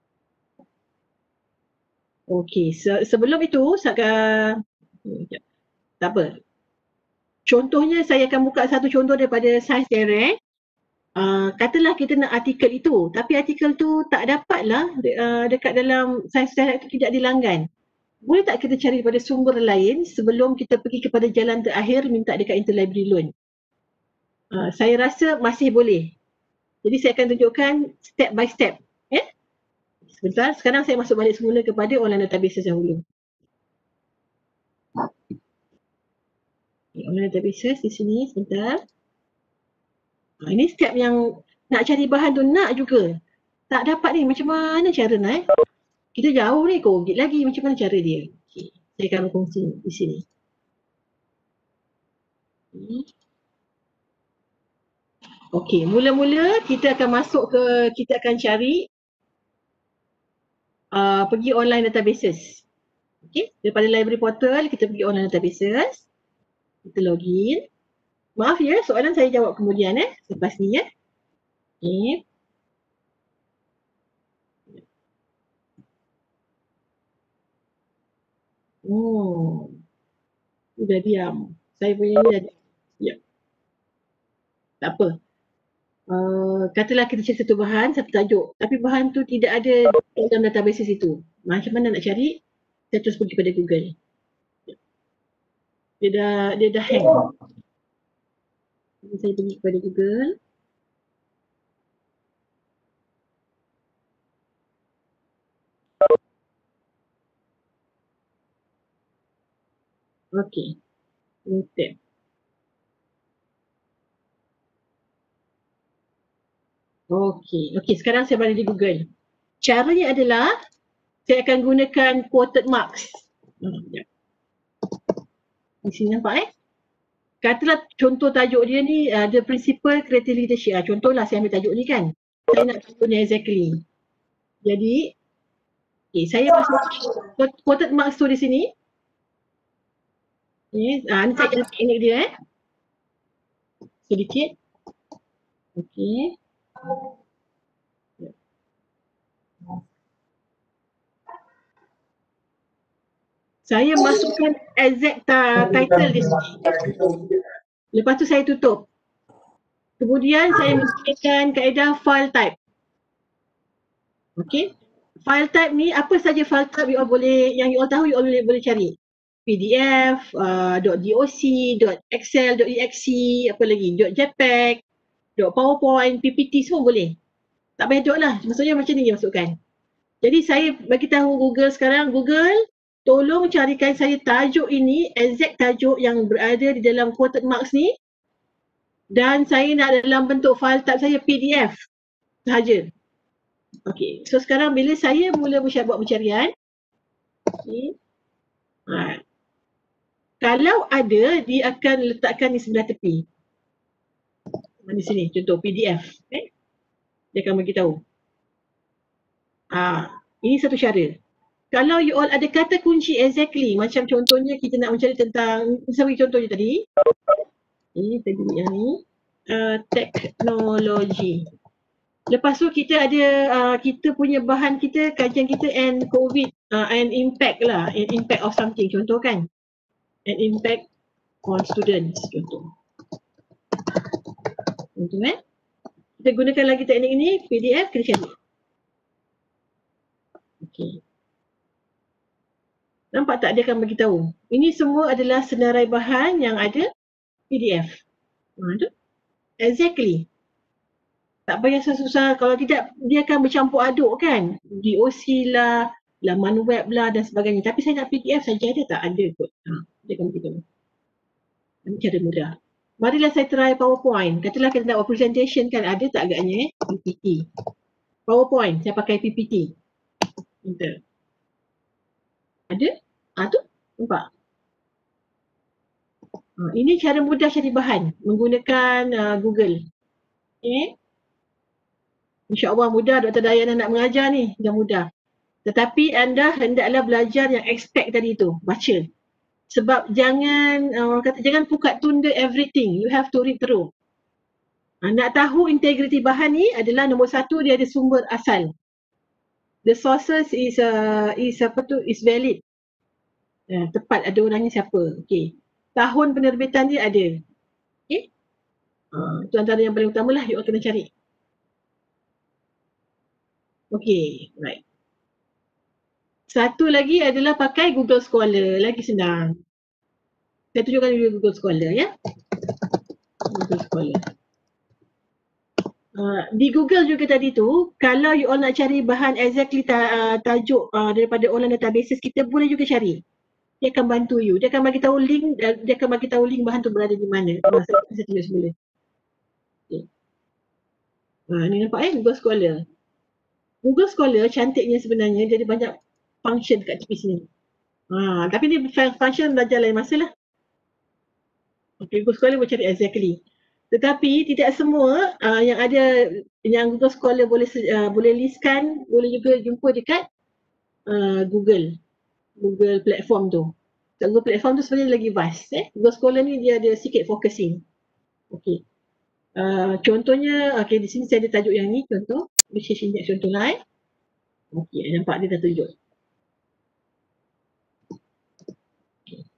Speaker 2: Okey, se- sebelum itu, saya tak apa. Contohnya saya akan buka satu contoh daripada Science Direct. Uh, katalah kita nak artikel itu, tapi artikel tu tak dapatlah de- uh, dekat dalam Science Direct tu tidak dilanggan. boleh tak kita cari pada sumber lain sebelum kita pergi kepada jalan terakhir minta dekat interlibrary loan? Uh, saya rasa masih boleh. Jadi saya akan tunjukkan step by step. Eh? Sebentar, sekarang saya masuk balik semula kepada online databases dahulu. Okay, online databases di sini, sebentar. Uh, ini step yang nak cari bahan tu nak juga. Tak dapat ni, macam mana cara nak eh? Kita jauh ni, COVID lagi, macam mana cara dia? Okay. Saya akan berkongsi di sini. Okey, mula-mula kita akan masuk ke, kita akan cari uh, pergi online databases. Okey, daripada library portal kita pergi online databases. Kita login. Maaf ya, soalan saya jawab kemudian eh, selepas ni ya. Okey. Oh, sudah diam. Saya punya ni dah diam. Ya. Tak apa. Uh, katalah kita cari satu bahan, satu tajuk. Tapi bahan tu tidak ada dalam database itu. Macam mana nak cari? Saya terus pergi pada Google. Dia dah, dia dah hang. Jadi saya pergi kepada Google. Okey. Noted. Okey. Okey, sekarang saya berada di Google. Caranya adalah saya akan gunakan quoted marks. Hmm, ya. Di sini nampak eh? Katalah contoh tajuk dia ni ada uh, principle creative leadership. Ah, contohlah saya ambil tajuk ni kan. Saya nak contohnya exactly. Jadi, okay, saya masuk quoted marks tu di sini. Okay, ah, ni saya teknik dia eh. Sedikit. Okey. Saya masukkan exact title di sini. Lepas tu saya tutup. Kemudian saya menggunakan kaedah file type. Okey. File type ni apa saja file type you all boleh, yang you all tahu you all boleh, boleh cari. P D F, uh, .doc, .excel, .exe, apa lagi, .jpeg, .powerpoint, P P T semua boleh. Tak payah dot lah, maksudnya macam ni dia masukkan. Jadi saya bagi tahu Google sekarang, Google tolong carikan saya tajuk ini, exact tajuk yang berada di dalam quoted marks ni, dan saya nak dalam bentuk file type saya P D F sahaja. Okey, so sekarang bila saya mula buat pencarian, okay. Ha. Kalau ada, dia akan letakkan di sebelah tepi. Di sini, contoh P D F. Okay. Dia akan beritahu. Ah, ini satu cara. Kalau you all ada kata kunci exactly, macam contohnya kita nak mencari tentang, misalnya contohnya tadi. Ini tadi yang ni. Uh, teknologi. Lepas tu kita ada, uh, kita punya bahan kita, kajian kita and COVID, uh, and impact lah. And impact of something, contoh kan. And impact on students, contoh. Contoh eh. Kita gunakan lagi teknik ini, P D F, kita cari. Okey. Nampak tak dia akan beritahu. Ini semua adalah senarai bahan yang ada P D F. Ha, tu. Exactly. Tak payah susah-susah, kalau tidak dia akan bercampur aduk kan. D O C lah, laman web lah dan sebagainya. Tapi saya nak P D F saja, ada tak? Ada kot. Ha, dia akan beritahu. Ini cara mudah. Marilah saya try PowerPoint. Katalah kita nak buat presentation kan, ada tak agaknya eh? P P T. PowerPoint, saya pakai P P T. Enter. Ada? Ah tu, nampak? Ha, ini cara mudah cari bahan menggunakan uh, Google. Okay. InsyaAllah mudah Doktor Dayana nak mengajar ni, dah mudah. Tetapi anda hendaklah belajar yang expect tadi tu, baca. Sebab jangan uh, kata jangan pukat tunda everything, you have to read through. Ha, nak tahu integriti bahan ni adalah nombor satu, dia ada sumber asal. The sources is uh, is apa tu is valid. Uh, tepat, ada orangnya siapa. Okey. Tahun penerbitan dia ada. Okey. Uh, itu antara yang paling utama lah you all kena cari. Okey, right. Satu lagi adalah pakai Google Scholar. Lagi senang. Saya tunjukkan dulu Google Scholar ya. Google Scholar. Uh, di Google juga tadi tu, kalau you all nak cari bahan exactly ta, uh, tajuk uh, daripada online databases kita, boleh juga cari. Dia akan bantu you. Dia akan bagi tahu link, dia akan bagi tahu link bahan tu berada di mana. Uh, saya, saya tulis boleh. Okay. Uh, ni nampak eh Google Scholar. Google Scholar cantiknya sebenarnya dia ada banyak function kat tepi sini. Ha, tapi ni function belajar lain masa lah. Okay, Google Scholar boleh cari exactly. Tetapi tidak semua uh, yang ada yang Google Scholar boleh uh, boleh listkan, boleh juga jumpa dekat uh, Google Google platform tu. So, Google platform tu sebenarnya lagi vast eh. Google Scholar ni dia ada sikit focusing. Okey. Uh, contohnya okey di sini saya ada tajuk yang ni contoh, research index contoh lain. Okey, nampak dia dah tunjuk. Okay.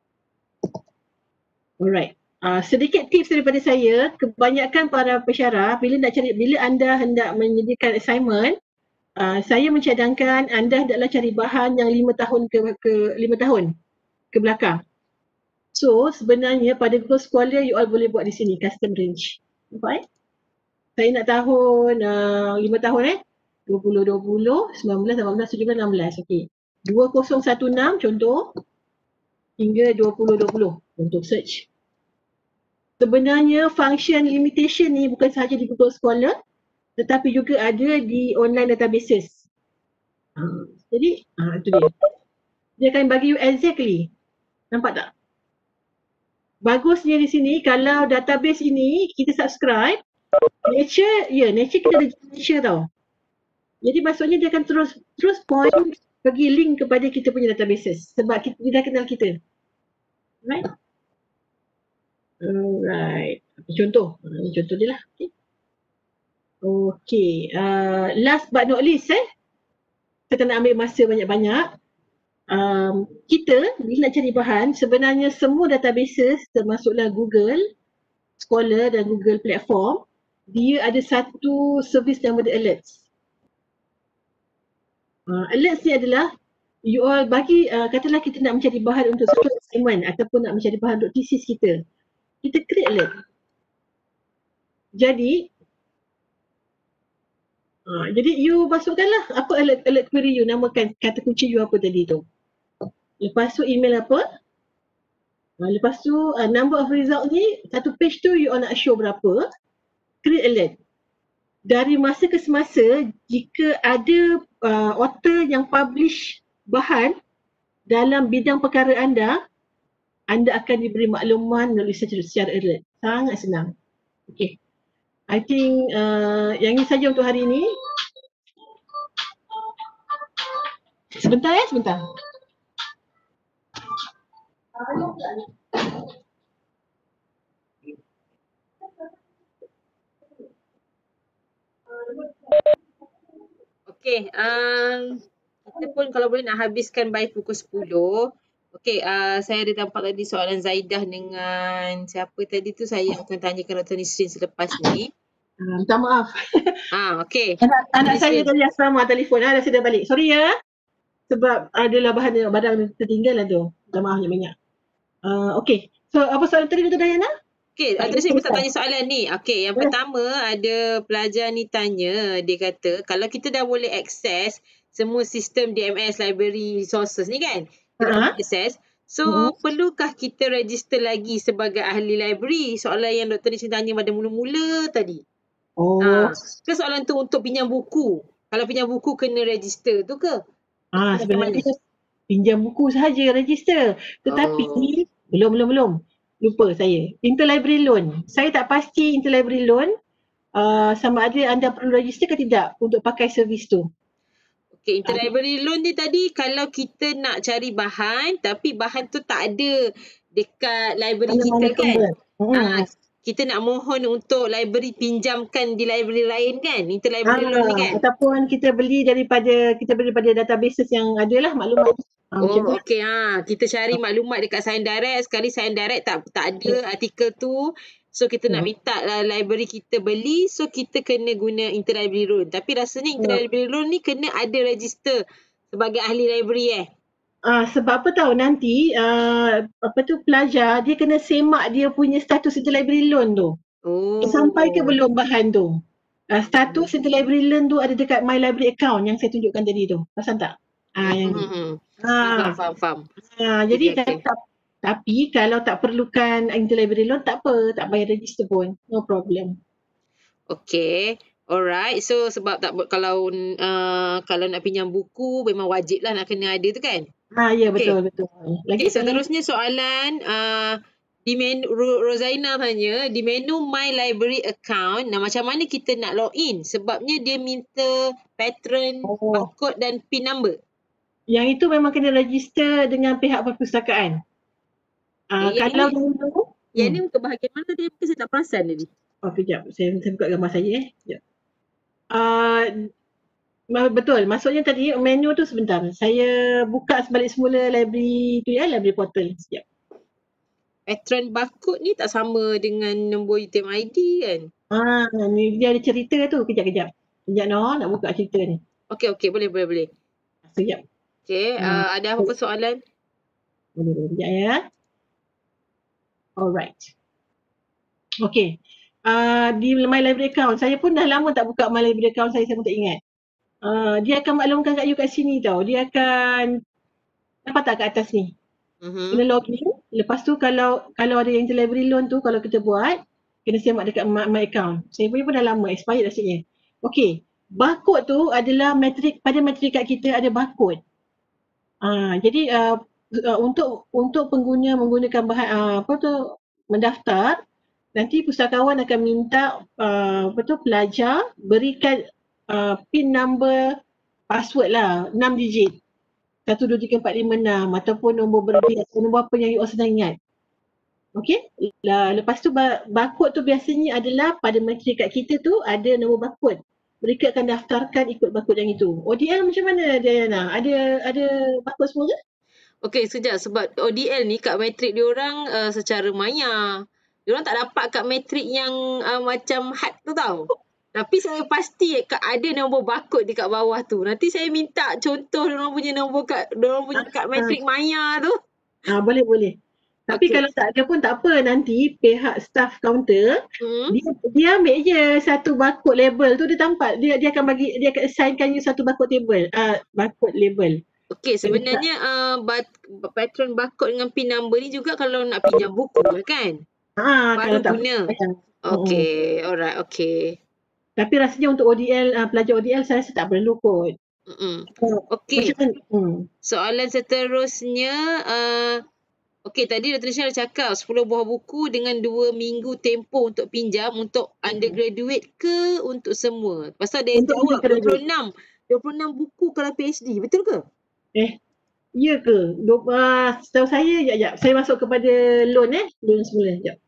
Speaker 2: Alright. Uh, sedikit tips daripada saya, kebanyakan para pensyarah bila nak cari bila anda hendak menyediakan assignment, uh, saya mencadangkan anda hendaklah cari bahan yang lima tahun ke ke lima tahun ke belakang. So sebenarnya pada Google Scholar you all boleh buat di sini custom range. Nampak eh? Saya nak tahun uh, lima tahun eh. dua ribu dua puluh, sembilan belas, lapan belas, tujuh belas, enam belas. Okey. dua ribu enam belas contoh hingga dua ribu dua puluh untuk search. Sebenarnya function limitation ni bukan sahaja di Google Scholar tetapi juga ada di online databases. Ha, jadi ha, itu dia. Dia akan bagi you exactly. Nampak tak? Bagusnya di sini kalau database ini kita subscribe, Nature, ya yeah, Nature kita ada Nature tau. Jadi maksudnya dia akan terus terus point bagi link kepada kita punya databases sebab kita, dia dah kenal kita. Right? Alright. Contoh. Ini contoh dia lah. Okay. Okay. Uh, last but not least eh. Saya tak nak ambil masa banyak-banyak. Um, kita bila nak cari bahan, sebenarnya semua databases termasuklah Google Scholar dan Google Platform, dia ada satu servis nama dia Alerts. Uh, alerts ni adalah you all bagi, uh, katalah kita nak mencari bahan untuk satu assignment ataupun nak mencari bahan untuk thesis kita. Kita create alert. Jadi, uh, jadi you masukkanlah apa alert, alert query you, namakan kata kunci you apa tadi tu. Lepas tu email apa. Uh, lepas tu uh, number of result ni, satu page tu you all nak show berapa. Create alert. Dari masa ke semasa, jika ada uh, author yang publish bahan dalam bidang perkara anda, anda akan diberi makluman melalui secara, secara alert. Sangat senang. Okay. I think uh, yang ini saja untuk hari ini. Sebentar ya, sebentar.
Speaker 1: Okay, um, kita pun kalau boleh nak habiskan by pukul sepuluh. Okey, uh, saya ada nampak tadi soalan Zaidah dengan siapa tadi tu, saya akan tanyakan Doktor Nisrin selepas ni.
Speaker 2: Uh, minta maaf.
Speaker 1: Ah, okey.
Speaker 2: Anak, anak saya tadi asrama telefon, ah, dah saya dah balik. Sorry ya. Sebab adalah bahan barang tertinggal lah tu. Minta maaf banyak. Uh, okey. So apa soalan tadi Doktor Dayana?
Speaker 1: Okey, Doktor Nisrin minta tanya soalan ni. Okey, yang pertama ada pelajar ni tanya, dia kata kalau kita dah boleh akses semua sistem D M S library resources ni kan,
Speaker 2: Uh-huh.
Speaker 1: akses. So,
Speaker 2: Uh-huh.
Speaker 1: perlukah kita register lagi sebagai ahli library? Soalan yang Doktor Nisrin tanya pada mula-mula tadi.
Speaker 2: Oh.
Speaker 1: Ha, ke soalan tu untuk pinjam buku? Kalau pinjam buku kena register tu ke?
Speaker 2: Ah, sebenarnya pinjam buku sahaja register. Tetapi
Speaker 1: Oh.
Speaker 2: belum belum belum. Lupa saya. Interlibrary loan. Saya tak pasti interlibrary loan uh, sama ada anda perlu register ke tidak untuk pakai servis tu.
Speaker 1: Okay, interlibrary loan ni tadi kalau kita nak cari bahan tapi bahan tu tak ada dekat library kita kan.
Speaker 2: Hmm.
Speaker 1: Ah, kita nak mohon untuk library pinjamkan di library lain kan. Interlibrary
Speaker 2: Ah,
Speaker 1: loan ni kan.
Speaker 2: ataupun kita beli daripada kita beli daripada databases yang ada lah maklumat. Ah, macam tu.
Speaker 1: Oh, okey ha. Kita cari maklumat dekat Science Direct, sekali Science Direct tak tak ada artikel tu. So kita nak minta lah library kita beli, so kita kena guna interlibrary loan. Tapi rasanya interlibrary loan ni kena ada register sebagai ahli library eh?
Speaker 2: Uh, sebab apa tahu nanti uh, apa tu pelajar dia kena semak dia punya status interlibrary loan tu.
Speaker 1: Oh.
Speaker 2: Sampai ke belum bahan tu. Uh, status interlibrary loan tu ada dekat my library account yang saya tunjukkan tadi tu. Pasal tak? Ah, yang ni.
Speaker 1: Hmm.
Speaker 2: Ah,
Speaker 1: Faham, faham, faham.
Speaker 2: ah, jadi
Speaker 1: Okay, okay.
Speaker 2: tak, tapi kalau tak perlukan interlibrary loan tak apa, tak payah register pun. No problem.
Speaker 1: Okay. Alright. So sebab tak ber- kalau uh, kalau nak pinjam buku memang wajib lah nak kena ada tu kan?
Speaker 2: Ah, ya
Speaker 1: Okay.
Speaker 2: betul betul. Lagi
Speaker 1: Okay, seterusnya soalan uh, di menu Ro- Rozaina tanya di menu my library account, nah macam mana kita nak login? Sebabnya dia minta patron,
Speaker 2: Oh.
Speaker 1: barcode dan pin number.
Speaker 2: Yang itu memang kena register dengan pihak perpustakaan. Ah,
Speaker 1: Yang
Speaker 2: kalau
Speaker 1: ini-
Speaker 2: dulu
Speaker 1: Yang
Speaker 2: hmm.
Speaker 1: ni untuk bahagian mana tadi? Mungkin saya tak perasan tadi.
Speaker 2: Oh, kejap. Saya, saya buka gambar saya eh. Kejap. Uh, betul. Maksudnya tadi menu tu sebentar. Saya buka sebalik semula library tu ya, library portal. Sekejap.
Speaker 1: Patron barcode ni tak sama dengan nombor U T M I D kan?
Speaker 2: Ah, ni dia ada cerita tu. Kejap, kejap. Kejap no, nak buka cerita ni.
Speaker 1: Okey, okey. Boleh, boleh, boleh.
Speaker 2: Sekejap.
Speaker 1: Okey,
Speaker 2: Hmm.
Speaker 1: uh, ada apa-apa soalan?
Speaker 2: Boleh, boleh. Kejap ya. Alright. Okay. Uh, di my library account, saya pun dah lama tak buka my library account saya, saya pun tak ingat. Uh, dia akan maklumkan kat you kat sini tau. Dia akan nampak tak kat atas ni?
Speaker 1: Uh-huh.
Speaker 2: Kena login. Lepas tu kalau kalau ada yang interlibrary loan tu, kalau kita buat, kena semak dekat my, my account. Saya punya pun dah lama, expired asyiknya. Okay. Barcode tu adalah metrik, pada metrik kat kita ada barcode. Uh, jadi uh, uh, untuk untuk pengguna menggunakan bahan uh, apa tu mendaftar, nanti pustakawan akan minta uh, apa tu pelajar berikan uh, pin number password lah enam digit. satu dua tiga empat lima enam ataupun nombor berlebih atau nombor apa yang you all senang ingat. Okey. Lepas tu barcode tu biasanya adalah pada metrik kat kita tu ada nombor barcode. Mereka akan daftarkan ikut barcode yang itu. O D L macam mana Diana? Ada ada barcode semua ke?
Speaker 1: Okey, sekejap sebab O D L ni kat metrik diorang uh, secara maya. Diorang tak dapat kat metrik yang uh, macam had tu tau. Tapi saya pasti kat ada nombor barcode dekat bawah tu. Nanti saya minta contoh diorang punya nombor kat diorang punya kat metrik maya tu.
Speaker 2: Ah, boleh boleh. Tapi
Speaker 1: Okey.
Speaker 2: kalau tak ada pun tak apa, nanti pihak staff kaunter
Speaker 1: Hmm.
Speaker 2: dia dia ambil je satu barcode label tu, dia tampak dia dia akan bagi dia akan assignkan you satu barcode table ah uh, barcode label.
Speaker 1: Okey, sebenarnya uh, bat, patron barcode dengan pin number ni juga kalau nak pinjam buku kan?
Speaker 2: Ah,
Speaker 1: Baru
Speaker 2: kalau tak
Speaker 1: guna.
Speaker 2: payah.
Speaker 1: Okey, alright, okey.
Speaker 2: Tapi rasanya untuk O D L uh, pelajar O D L saya rasa tak perlu kot.
Speaker 1: Mm-mm.
Speaker 2: Oh,
Speaker 1: Okey.
Speaker 2: macam mana? Hmm.
Speaker 1: Soalan seterusnya, uh, okey tadi Doktor Nisha dah cakap sepuluh buah buku dengan dua minggu tempoh untuk pinjam untuk undergraduate ke untuk semua. Pasal dia
Speaker 2: Untuk
Speaker 1: jawab
Speaker 2: undergraduate.
Speaker 1: dua puluh enam dua puluh enam buku kalau PhD, betul ke?
Speaker 2: Eh, ya ke? Dua, uh, setahu saya, jap, jap. Saya masuk kepada loan eh. Loan semula, jap.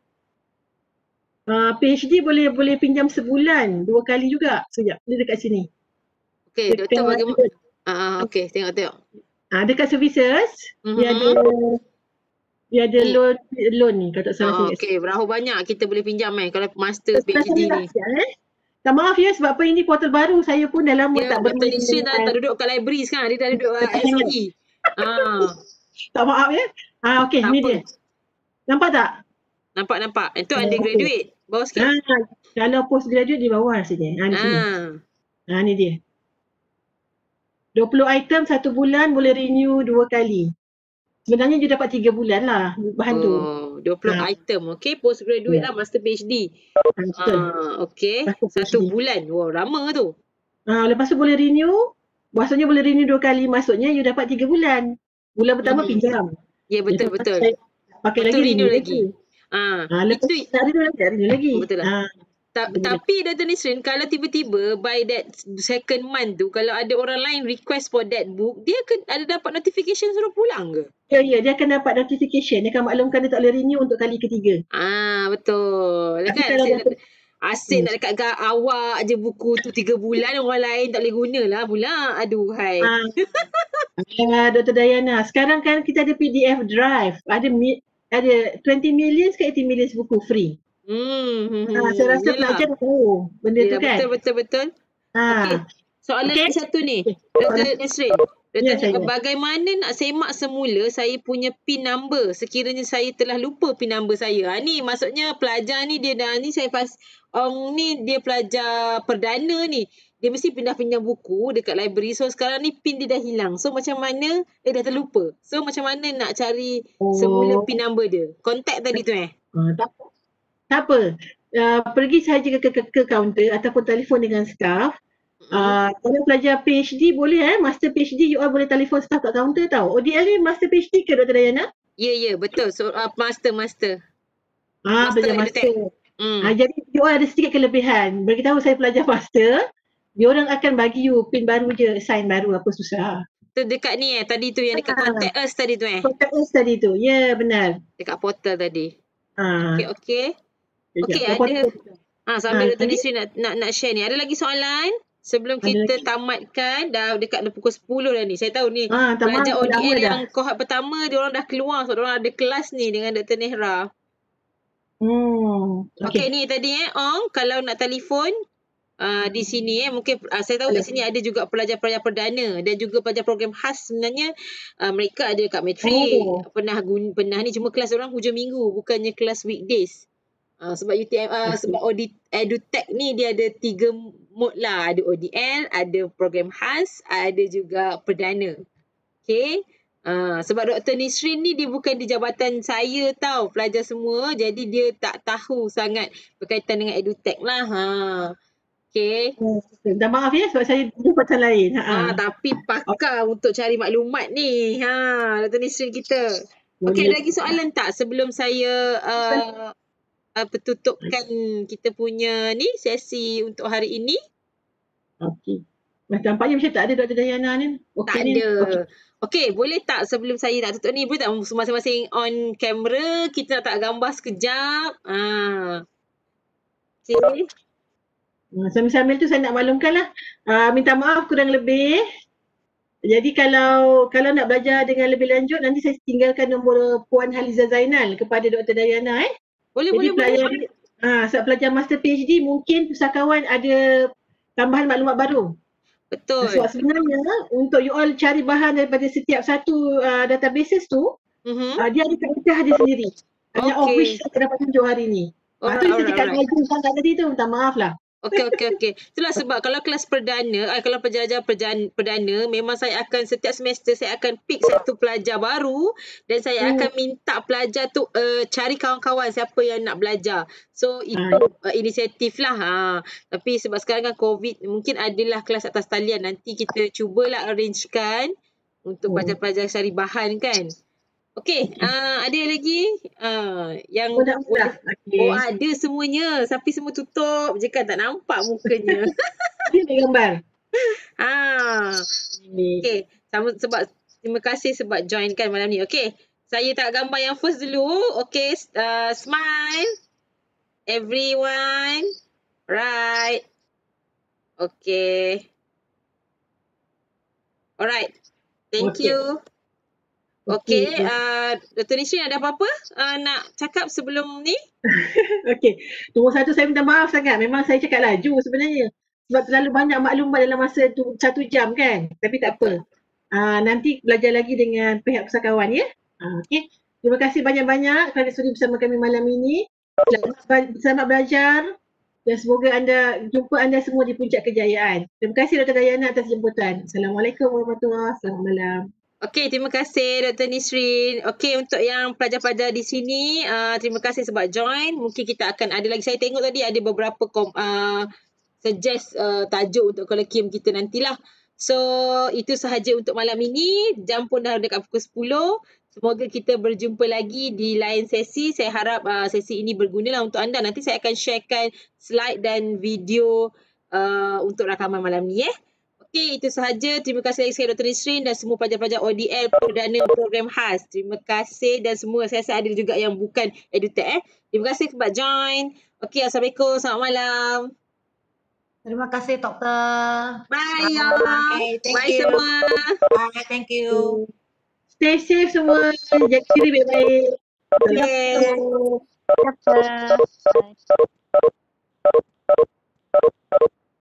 Speaker 2: Uh, PhD boleh boleh pinjam sebulan, dua kali juga. Sekejap, dia dekat sini.
Speaker 1: Okey,
Speaker 2: Dekat,
Speaker 1: doktor bagaimana? Ah, uh, okey, tengok tengok.
Speaker 2: Ah, dekat services,
Speaker 1: Mhm.
Speaker 2: dia ada dia ada
Speaker 1: Hmm.
Speaker 2: loan loan ni kalau tak salah
Speaker 1: Ah,
Speaker 2: saya.
Speaker 1: okey, berapa banyak kita boleh pinjam eh kalau master
Speaker 2: Sebelah
Speaker 1: PhD
Speaker 2: sana
Speaker 1: ni?
Speaker 2: tak, eh. Tak maaf ya sebab apa ini portal baru, saya pun dah lama
Speaker 1: Ya,
Speaker 2: tak
Speaker 1: Doktor
Speaker 2: bermain
Speaker 1: Nisrin dah tak duduk kat library sekarang, dia dah duduk kat S O E. Ah,
Speaker 2: Tak maaf ya. Ah, okey,
Speaker 1: tak
Speaker 2: ni
Speaker 1: apa.
Speaker 2: dia. Nampak tak?
Speaker 1: Nampak nampak. Itu
Speaker 2: Oh,
Speaker 1: undergraduate. Bawah sikit.
Speaker 2: Ah, kalau postgraduate di bawah sini. Ah, di sini.
Speaker 1: Ah.
Speaker 2: Ah, ni dia. dua puluh item satu bulan boleh renew dua kali. Sebenarnya dia dapat tiga bulan lah bahan tu.
Speaker 1: Oh, dua puluh
Speaker 2: Ah.
Speaker 1: item. Okey, postgraduate
Speaker 2: Ya.
Speaker 1: lah, master PhD.
Speaker 2: Ah, betul.
Speaker 1: Ah, okey.
Speaker 2: Master
Speaker 1: Satu
Speaker 2: PhD.
Speaker 1: bulan. Wow, lama tu.
Speaker 2: Ah, lepas tu boleh renew. Maksudnya boleh renew dua kali. Maksudnya you dapat tiga bulan. Bulan pertama
Speaker 1: Hmm.
Speaker 2: pinjam.
Speaker 1: Ya, betul
Speaker 2: Lepas
Speaker 1: betul.
Speaker 2: Pakai, pakai
Speaker 1: Lepas
Speaker 2: lagi
Speaker 1: tu
Speaker 2: renew,
Speaker 1: renew
Speaker 2: lagi.
Speaker 1: lagi. Ah,
Speaker 2: Ah, lepas
Speaker 1: itu
Speaker 2: tak renew lagi, tak renew lagi.
Speaker 1: betul lah.
Speaker 2: Ah,
Speaker 1: Ta-
Speaker 2: betul.
Speaker 1: tapi Doktor Nisrin, kalau tiba-tiba by that second month tu, kalau ada orang lain request for that book, dia akan ada dapat notification suruh pulang ke?
Speaker 2: Ya, ya, dia akan dapat notification. Dia akan maklumkan dia tak boleh renew untuk kali ketiga.
Speaker 1: Ah, betul.
Speaker 2: Tapi
Speaker 1: Kan
Speaker 2: kalau
Speaker 1: asyik,
Speaker 2: dah-
Speaker 1: asyik
Speaker 2: Hmm.
Speaker 1: nak dekat kat awak je buku tu tiga bulan, orang lain tak boleh guna lah pula. Aduhai.
Speaker 2: Ah, ah, Doktor Diana, sekarang kan kita ada P D F drive. Ada mi- ada twenty million ke eighteen million buku free.
Speaker 1: Hmm. hmm,
Speaker 2: Ah,
Speaker 1: hmm.
Speaker 2: saya rasa
Speaker 1: Yelah.
Speaker 2: pelajar dah tahu benda tu
Speaker 1: Yelah,
Speaker 2: kan.
Speaker 1: betul, betul, betul.
Speaker 2: Ah,
Speaker 1: Okey. Soalan
Speaker 2: Okey.
Speaker 1: okay. satu ni,
Speaker 2: Soalan-
Speaker 1: Doktor Nisrin. Dia
Speaker 2: Ya,
Speaker 1: tanya
Speaker 2: saya.
Speaker 1: bagaimana nak semak semula saya punya PIN number sekiranya saya telah lupa PIN number saya. Ha, ni maksudnya pelajar ni dia dah ni saya pas Ong ni dia pelajar perdana ni. Dia mesti pindah-pindah buku dekat library. So sekarang ni PIN dia dah hilang. So macam mana eh dah terlupa. So macam mana nak cari semula
Speaker 2: Oh.
Speaker 1: PIN number dia. Contact tadi tu eh.
Speaker 2: Uh, tak, tak apa. Uh, pergi sahaja ke, ke, ke kaunter ataupun telefon dengan staff. Uh, kalau pelajar PhD boleh eh, master PhD you all boleh telefon staff kat kaunter tau. O D L ni master PhD ke Doktor Dayana?
Speaker 1: Ya, ya, betul. So uh, master, master.
Speaker 2: Ah,
Speaker 1: Master
Speaker 2: pelajar
Speaker 1: edutech.
Speaker 2: master.
Speaker 1: Hmm.
Speaker 2: Ah, jadi you all ada sedikit kelebihan. Beritahu saya pelajar master, diorang akan bagi you PIN baru je, sign baru, apa susah.
Speaker 1: Tu dekat ni eh, tadi tu yang dekat
Speaker 2: Ah.
Speaker 1: contact us tadi tu eh.
Speaker 2: Contact us tadi tu. Ya, yeah, benar.
Speaker 1: Dekat portal tadi.
Speaker 2: Ah.
Speaker 1: Okey, okey. Okey,
Speaker 2: Sekejap.
Speaker 1: ada. Ah, sambil
Speaker 2: Ah,
Speaker 1: Doktor
Speaker 2: tadi?
Speaker 1: Nisrin nak, nak nak share ni. Ada lagi soalan? Sebelum
Speaker 2: Ada
Speaker 1: kita
Speaker 2: lagi?
Speaker 1: tamatkan, dah dekat dah pukul sepuluh dah ni. Saya tahu ni
Speaker 2: Ah, tamam,
Speaker 1: pelajar O D
Speaker 2: lama
Speaker 1: L
Speaker 2: dah.
Speaker 1: yang kohort pertama, dia orang dah keluar sebab dia orang ada kelas ni dengan Doktor Nehra.
Speaker 2: Hmm.
Speaker 1: Okey,
Speaker 2: Okey.
Speaker 1: ni tadi eh, Ong, kalau nak telefon uh, di sini eh, mungkin uh, saya tahu kat sini ada juga pelajar-pelajar perdana dan juga pelajar program khas sebenarnya uh, mereka ada kat matrik.
Speaker 2: Oh.
Speaker 1: Pernah gun, pernah ni cuma kelas orang hujung minggu, bukannya kelas weekdays. Uh, sebab U T M, uh, sebab O D, edutech ni dia ada tiga mode lah. Ada O D L, ada program khas, ada juga perdana. Okay. Uh, sebab Doktor Nisrin ni dia bukan di jabatan saya tau, pelajar semua. Jadi dia tak tahu sangat berkaitan dengan edutech lah. Ha. Okay.
Speaker 2: Oh, minta maaf ya sebab saya di jabatan lain. Ha.
Speaker 1: Ah, tapi pakar untuk cari maklumat ni. Ha, Doktor Nisrin kita. Okey, ada lagi soalan tak sebelum saya uh, apa tutupkan kita punya ni sesi untuk hari ini?
Speaker 2: Okey. Mas tampaknya macam tak ada Doktor Dayana ni. Okay,
Speaker 1: Tak
Speaker 2: ni.
Speaker 1: ada.
Speaker 2: Okey.
Speaker 1: Okey, boleh tak sebelum saya nak tutup ni, boleh tak masing-masing on kamera, kita nak tak gambar sekejap. Ah. Okey.
Speaker 2: Uh, sambil-sambil tu saya nak maklumkan lah. Uh, minta maaf kurang lebih. Jadi kalau kalau nak belajar dengan lebih lanjut, nanti saya tinggalkan nombor Puan Haliza Zainal kepada Doktor Dayana eh.
Speaker 1: Boleh,
Speaker 2: Jadi
Speaker 1: boleh,
Speaker 2: pelajar,
Speaker 1: boleh.
Speaker 2: Ah, sebab pelajar master PhD mungkin pusakawan ada tambahan maklumat baru.
Speaker 1: Betul.
Speaker 2: Sebab sebenarnya untuk you all cari bahan daripada setiap satu uh, databases tu,
Speaker 1: Mhm.
Speaker 2: uh, dia ada kaedah dia sendiri. Hanya of
Speaker 1: Okey.
Speaker 2: which saya dapat tunjuk hari ni. Ah,
Speaker 1: Alright,
Speaker 2: tu saya
Speaker 1: alright,
Speaker 2: cakap
Speaker 1: alright.
Speaker 2: lagi sangat tadi tu, minta maaf lah.
Speaker 1: Okey, okey, okey. Itulah sebab kalau kelas perdana, eh, kalau pelajar perdana, perdana, memang saya akan setiap semester saya akan pick satu pelajar baru dan saya
Speaker 2: Hmm.
Speaker 1: akan minta pelajar tu uh, cari kawan-kawan siapa yang nak belajar. So itu uh, inisiatif lah. Ha. Tapi sebab sekarang kan COVID, mungkin adalah kelas atas talian. Nanti kita cubalah arrangekan untuk
Speaker 2: Hmm.
Speaker 1: pelajar-pelajar cari bahan kan. Okey, uh, ada lagi uh, yang
Speaker 2: Oh, dah, dah. Okey.
Speaker 1: oh ada semuanya. Tapi semua tutup je kan, tak nampak mukanya.
Speaker 2: Dia ambil gambar.
Speaker 1: Ah,
Speaker 2: Ni.
Speaker 1: okey. Sama sebab terima kasih sebab join kan malam ni. Okey. Saya tak gambar yang first dulu. Okey, uh, smile everyone. Right. Okey. Alright. Thank
Speaker 2: Okey.
Speaker 1: you. Okey,
Speaker 2: Okey.
Speaker 1: uh, Doktor Nisrin ada apa-apa uh, nak cakap sebelum ni?
Speaker 2: Okey. Nombor satu saya minta maaf sangat. Memang saya cakap laju sebenarnya. Sebab terlalu banyak maklumat dalam masa tu satu jam kan. Tapi tak apa. Uh, nanti belajar lagi dengan pihak pusakawan ya. Uh, Okey. Terima kasih banyak-banyak kerana sudi bersama kami malam ini. Selamat, selamat belajar. Dan semoga anda jumpa anda semua di puncak kejayaan. Terima kasih Doktor Dayana atas jemputan. Assalamualaikum warahmatullahi wabarakatuh. Selamat malam.
Speaker 1: Okey, terima kasih Doktor Nisrin. Okey, untuk yang pelajar-pelajar di sini, uh, terima kasih sebab join. Mungkin kita akan ada lagi, saya tengok tadi ada beberapa kom, uh, suggest uh, tajuk untuk kolloquium kita nantilah. So, itu sahaja untuk malam ini. Jam pun dah dekat pukul sepuluh. Semoga kita berjumpa lagi di lain sesi. Saya harap uh, sesi ini bergunalah untuk anda. Nanti saya akan sharekan slide dan video uh, untuk rakaman malam ni eh. Okey, itu sahaja. Terima kasih lagi sekali Doktor Nisrin dan semua pelajar-pelajar O D L perdana program khas. Terima kasih dan semua. Saya rasa ada juga yang bukan edutech eh. Terima kasih sebab join. Okey, Assalamualaikum. Selamat malam.
Speaker 6: Terima kasih doktor.
Speaker 1: Bye ya.
Speaker 6: Bye. Thank
Speaker 1: Bye
Speaker 6: you.
Speaker 1: semua.
Speaker 6: Bye. Thank you.
Speaker 2: Stay safe semua. Jaga diri baik-baik.
Speaker 1: Okay.
Speaker 2: Assalamualaikum.
Speaker 5: Dapat. Bye.